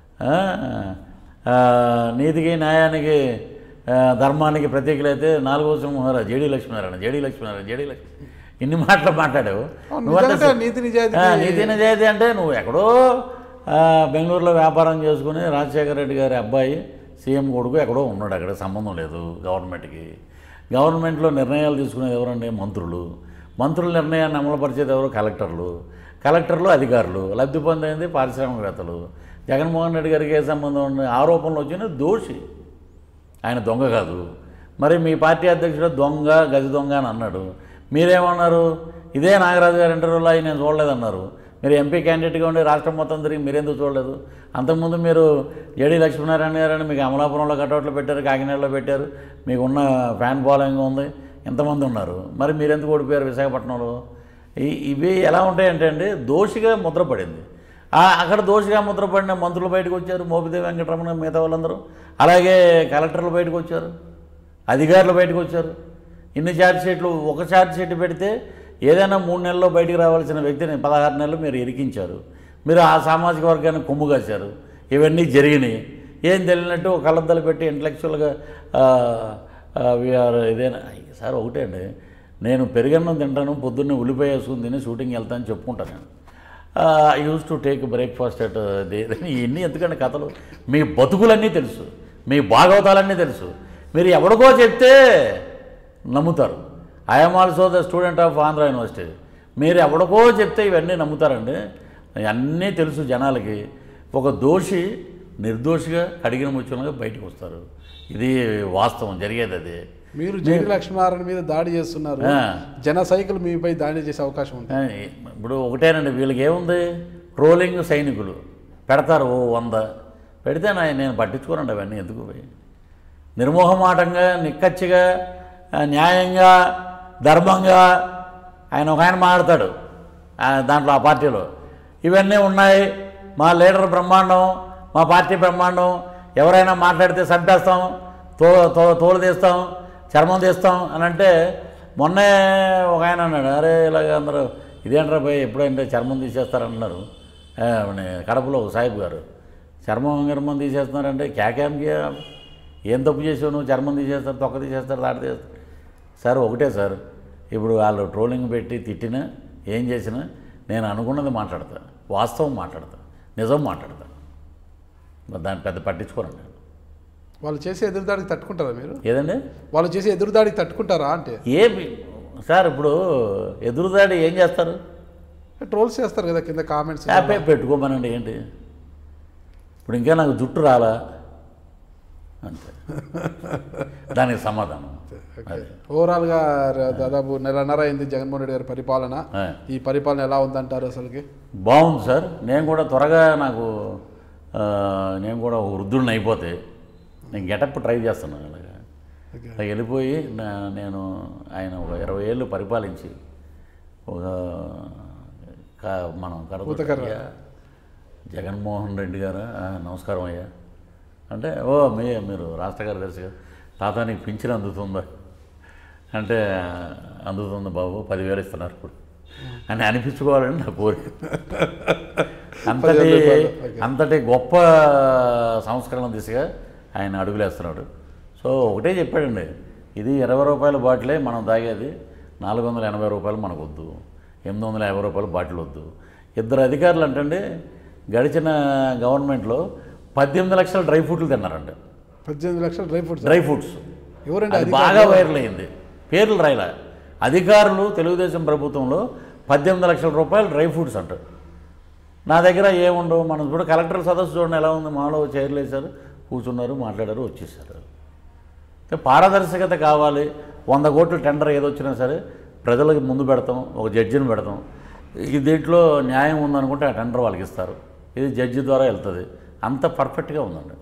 నీతికి న్యాయానికి ధర్మానికి ప్రతీకలైతే నాలుగో సింహారా JD Lakshminarayana, JD Lakshminarayana, JD Lakshmi ఇన్ని మాటలు మాట్లాడావు. నీతి నిజాయితీ నీతి నిజాయితీ అంటే నువ్వు ఎక్కడో బెంగళూరులో వ్యాపారం చేసుకుని రాజశేఖర రెడ్డి గారి అబ్బాయి సీఎం కొడుకు ఎక్కడో ఉన్నాడు. అక్కడ సంబంధం లేదు గవర్నమెంట్కి. గవర్నమెంట్లో నిర్ణయాలు తీసుకునేది ఎవరండి? మంత్రులు. మంత్రుల నిర్ణయాన్ని అమలుపరిచేది ఎవరు? కలెక్టర్లు. కలెక్టర్లు అధికారులు. లబ్ధి పొందేది పారిశ్రామికవేత్తలు. జగన్మోహన్ రెడ్డి గారికి ఏ సంబంధం ఉంది? ఆరోపణలు వచ్చిన దోషి ఆయన, దొంగ కాదు. మరి మీ పార్టీ అధ్యక్షుడు దొంగ, గజ దొంగ అని అన్నాడు. మీరేమన్నారు? ఇదే నాగరాజు గారి ఇంటర్వ్యూలో అవి నేను చూడలేదన్నారు. మీరు ఎంపీ క్యాండిడేట్గా ఉండి రాష్ట్రం మొత్తం తిరిగి మీరెందుకు చూడలేదు? అంతకుముందు మీరు జేడీ లక్ష్మీనారాయణ గారని మీకు అమలాపురంలో కటౌట్లు పెట్టారు, కాకినాడలో పెట్టారు, మీకున్న ఫ్యాన్ ఫాలోయింగ్ ఉంది, ఎంతమంది ఉన్నారు. మరి మీరెందుకు ఓడిపోయారు విశాఖపట్నంలో? ఇవి ఎలా ఉంటాయంటే అండి, దోషిగా ముద్రపడింది. అక్కడ దోషిగా ముద్రపడిన మంత్రులు బయటకు వచ్చారు, మోపిదేవి వెంకటరమణ మిగతా వాళ్ళందరూ. అలాగే కలెక్టర్లు బయటకు వచ్చారు, అధికారులు బయటకు వచ్చారు. ఇన్ని ఛార్జ్ షీట్లు, ఒక ఛార్జ్ షీట్ పెడితే ఏదైనా మూడు నెలల్లో బయటికి రావాల్సిన వ్యక్తిని పదహారు నెలలు మీరు ఇరికించారు. మీరు ఆ సామాజిక వర్గాన్ని కొమ్ము కాశారు. ఇవన్నీ జరిగినాయి. ఏం తెలియనట్టు కళ్ళద్దలు పెట్టి ఇంటలెక్చువల్గా వీఆర్ ఇదేనా సార్? ఒకటే అండి, నేను పెరుగన్నం తింటాను, పొద్దున్నే ఉల్లిపాయ వేసుకుని తిని షూటింగ్ వెళ్తాను చెప్పుకుంటాను. నేను I used to take breakfast at the. ఇవన్నీ ఎందుకంటే కథలు, మీ బతుకులన్నీ తెలుసు, మీ భాగవతాలన్నీ తెలుసు. మీరు ఎవడికో చెప్తే నమ్ముతారు. I'm also the student of Andhra university. మీరు ఎవడికో చెప్తే ఇవన్నీ నమ్ముతారండి. అన్నీ తెలుసు జనాలకి. ఒక దోషి నిర్దోషిగా కడిగిన ముచ్చనగా బయటకు వస్తారు. ఇది వాస్తవం, జరిగేది అదే. మీరు జేడీ లక్ష్మీనారాయణ మీద దాడి చేస్తున్నారు, జన సైకిల్ మీపై దాడి చేసే అవకాశం ఉంది. ఇప్పుడు ఒకటేనండి, వీళ్ళకి ఏముంది? ట్రోలింగ్ సైనికులు పెడతారు ఓ వంద పెడితే నా నేను పట్టించుకోనండి అవన్నీ. ఎందుకు పోయి నిర్మోహమాటంగా, నిక్కచ్చిగా, న్యాయంగా, ధర్మంగా ఆయన ఒక ఆయన మాట్లాడతాడు దాంట్లో, ఆ పార్టీలో ఇవన్నీ ఉన్నాయి, మా లీడర్ బ్రహ్మాండం, మా పార్టీ బ్రహ్మాండం, ఎవరైనా మాట్లాడితే చంపేస్తాం, తో తో తోలు తీస్తాం, చర్మం తీస్తాం అని అంటే మొన్నే ఒక ఆయన అన్నాడు, అరే ఇలాగ అందరూ ఇదేంట్రా పోయి ఎప్పుడంటే చర్మం తీసేస్తారంటున్నారు. కడపలో ఒక సాహిబ్ గారు చర్మం గిర్మం తీసేస్తున్నారంటే క్యాక్యామ్కి ఏం తప్పు చేసావు నువ్వు, చర్మం తీసేస్తారు, తొక్క తీసేస్తారు, దాడి తీస్తారు. సార్ ఒకటే సార్, ఇప్పుడు వాళ్ళు ట్రోలింగ్ పెట్టి తిట్టినా ఏం చేసినా నేను అనుకున్నది మాట్లాడతా, వాస్తవం మాట్లాడతా, నిజం మాట్లాడతా, దాన్ని పెద్ద పట్టించుకోరండి. నేను వాళ్ళు చేసే ఎదురుదాడికి తట్టుకుంటారా మీరు? ఏదండి వాళ్ళు చేసే ఎదురుదాడికి తట్టుకుంటారా అంటే? ఏమి సార్ ఇప్పుడు ఎదురుదాడి ఏం చేస్తారు? ట్రోల్స్ చేస్తారు కదా కింద కామెంట్స్. హ్యాపీ పెట్టుకోమనండి. ఏంటి ఇప్పుడు ఇంకా నాకు జుట్టు రాలా అంతే, దానికి సమాధానం. ఓవరాల్గా దాదాపు నెలన్నర అయింది జగన్మోహన్ రెడ్డి గారి పరిపాలన. ఈ పరిపాలన ఎలా ఉందంటారు? అసలుకి బాగుంది సార్. నేను కూడా త్వరగా నాకు నేను కూడా వృద్ధుడిని అయిపోతే నేను గెటప్ ట్రై చేస్తున్నాను. అలాగా అలా వెళ్ళిపోయి నేను ఆయన ఒక ఇరవై ఏళ్ళు పరిపాలించి ఒక మనం కడప జగన్మోహన్ రెడ్డి గారు నమస్కారం అయ్యా అంటే, ఓ మీ మీరు రాష్ట్ర కార్యదర్శిగా తాత నీకు పింఛన్ అందుతుందా అంటే, అందుతుంది బాబు, పదివేలు ఇస్తున్నారు ఇప్పుడు అని అనిపించుకోవాలని నా కోరిక. అంతటి అంతటి గొప్ప సంస్కరణ దిశగా ఆయన అడుగులేస్తున్నాడు. సో ఒకటే చెప్పాడండి, ఇది ఇరవై రూపాయల బాటిలే మనం తాగేది, నాలుగు వందల ఎనభై రూపాయలు మనకు వద్దు, ఎనిమిది వందల యాభై రూపాయల బాటిల్ వద్దు. ఇద్దరు అధికారులు అంటండి గడిచిన గవర్నమెంట్లో పద్దెనిమిది లక్షల డ్రై ఫ్రూట్లు తిన్నారంట. పద్దెనిమిది లక్షల డ్రై ఫ్రూట్స్ డ్రై ఫ్రూట్స్ ఎవరండి? అది బాగా వైరల్ అయింది. పేర్లు రాయలే. అధికారులు తెలుగుదేశం ప్రభుత్వంలో పద్దెనిమిది లక్షల రూపాయలు డ్రై ఫ్రూట్స్ అంటారు. నా దగ్గర ఏముండవు. మనం కూడా కలెక్టర్ సదస్సు చూడండి ఎలా ఉంది, మాలో చైర్లు వేశారు, కూర్చున్నారు, మాట్లాడారు, వచ్చేసారు. పారదర్శకత కావాలి. వంద కోట్ల టెండర్ ఏదొచ్చినా సరే ప్రజలకు ముందు పెడతాం, ఒక జడ్జిని పెడతాం. ఈ దీంట్లో న్యాయం ఉందనుకుంటే ఆ టెండర్ వాళ్ళకి ఇస్తారు, ఇది జడ్జి ద్వారా వెళ్తుంది. అంత పర్ఫెక్ట్గా ఉందండి.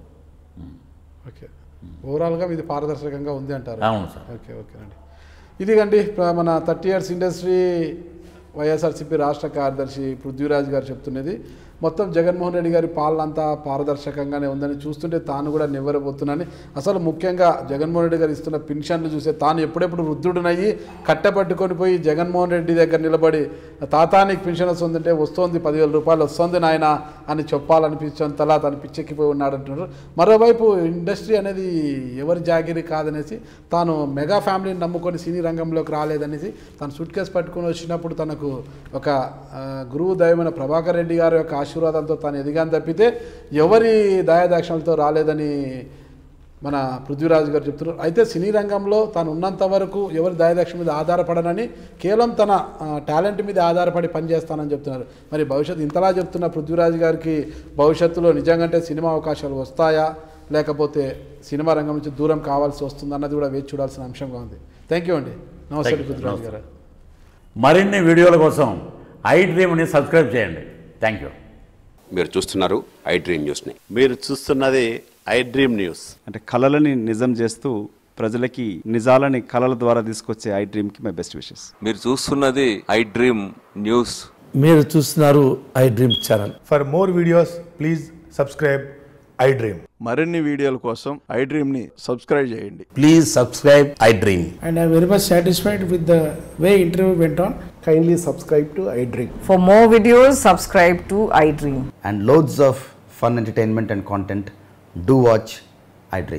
ఓకే, ఓవరాల్గా ఇది పారదర్శకంగా ఉంది అంటారు? అవును సార్. ఓకే ఓకేనండి. ఇదిగండి మన థర్టీ ఇయర్స్ ఇండస్ట్రీ వైఎస్ఆర్సీపీ రాష్ట్ర కార్యదర్శి పృథ్వీరాజ్ గారు చెప్తున్నది. మొత్తం జగన్మోహన్ రెడ్డి గారి పాలన అంతా పారదర్శకంగానే ఉందని చూస్తుంటే తాను కూడా నివ్వరపోతున్నానని, అసలు ముఖ్యంగా జగన్మోహన్ రెడ్డి గారు ఇస్తున్న పెన్షన్లు చూసే తాను ఎప్పుడెప్పుడు వృద్ధుడినయ్యి కట్టపట్టుకొని పోయి జగన్మోహన్ రెడ్డి దగ్గర నిలబడి తాతానికి పెన్షన్ వస్తుందంటే వస్తుంది పదివేల రూపాయలు వస్తుంది నాయన అని చెప్పాలనిపించేంతలా తను పిచ్చెక్కిపోయి ఉన్నాడు అంటున్నారు. మరోవైపు ఇండస్ట్రీ అనేది ఎవరి జాగిరి కాదనేసి తాను మెగా ఫ్యామిలీని నమ్ముకొని సినీ రంగంలోకి రాలేదనేసి తను సూట్ కేసు పట్టుకొని వచ్చినప్పుడు తనకు ఒక గురువు దైవమైన ప్రభాకర్ రెడ్డి గారి యొక్క ఆశీర్వాదంతో తాను ఎదిగాను తప్పితే ఎవరి దయాదాక్షణలతో రాలేదని మన పృథ్వీరాజ్ గారు చెప్తున్నారు. అయితే సినీ రంగంలో తాను ఉన్నంత వరకు ఎవరి దయాదాక్షణ మీద ఆధారపడనని, కేవలం తన టాలెంట్ మీద ఆధారపడి పనిచేస్తానని చెప్తున్నారు. మరి భవిష్యత్తు ఇంతలా చెప్తున్న పృథ్వీరాజ్ గారికి భవిష్యత్తులో నిజంగా సినిమా అవకాశాలు వస్తాయా, లేకపోతే సినిమా రంగం నుంచి దూరం కావాల్సి వస్తుంది అన్నది కూడా వేచి చూడాల్సిన అంశంగా ఉంది. థ్యాంక్ యూ అండి. నమస్తే పృథ్వీరాజ్ గారు. మరిన్ని వీడియోల కోసం ఐ డ్రీమ్ని సబ్స్క్రైబ్ చేయండి. Thank you. మీరు చూస్తున్నారు ఐ డ్రీమ్ న్యూస్ని. మీరు చూస్తున్నది ఐ డ్రీమ్ న్యూస్. అంటే కళలని నిజం చేస్తూ ప్రజలకి నిజాలని కళల ద్వారా తీసుకొచ్చే ఐ డ్రీమ్కి మై బెస్ట్ విషెస్. మీరు చూస్తున్నది ఐ డ్రీమ్ న్యూస్. మీరు చూస్తున్నారు iDream channel. For more videos please subscribe iDream. మరిన్ని వీడియోల కోసం ఐ డ్రీమ్ని సబ్స్క్రైబ్ చేయండి. Please subscribe iDream. And I am very much satisfied with the way interview went on. Kindly subscribe to I Dream. For more videos, subscribe to I Dream. And loads of fun entertainment and content. Do watch I Dream.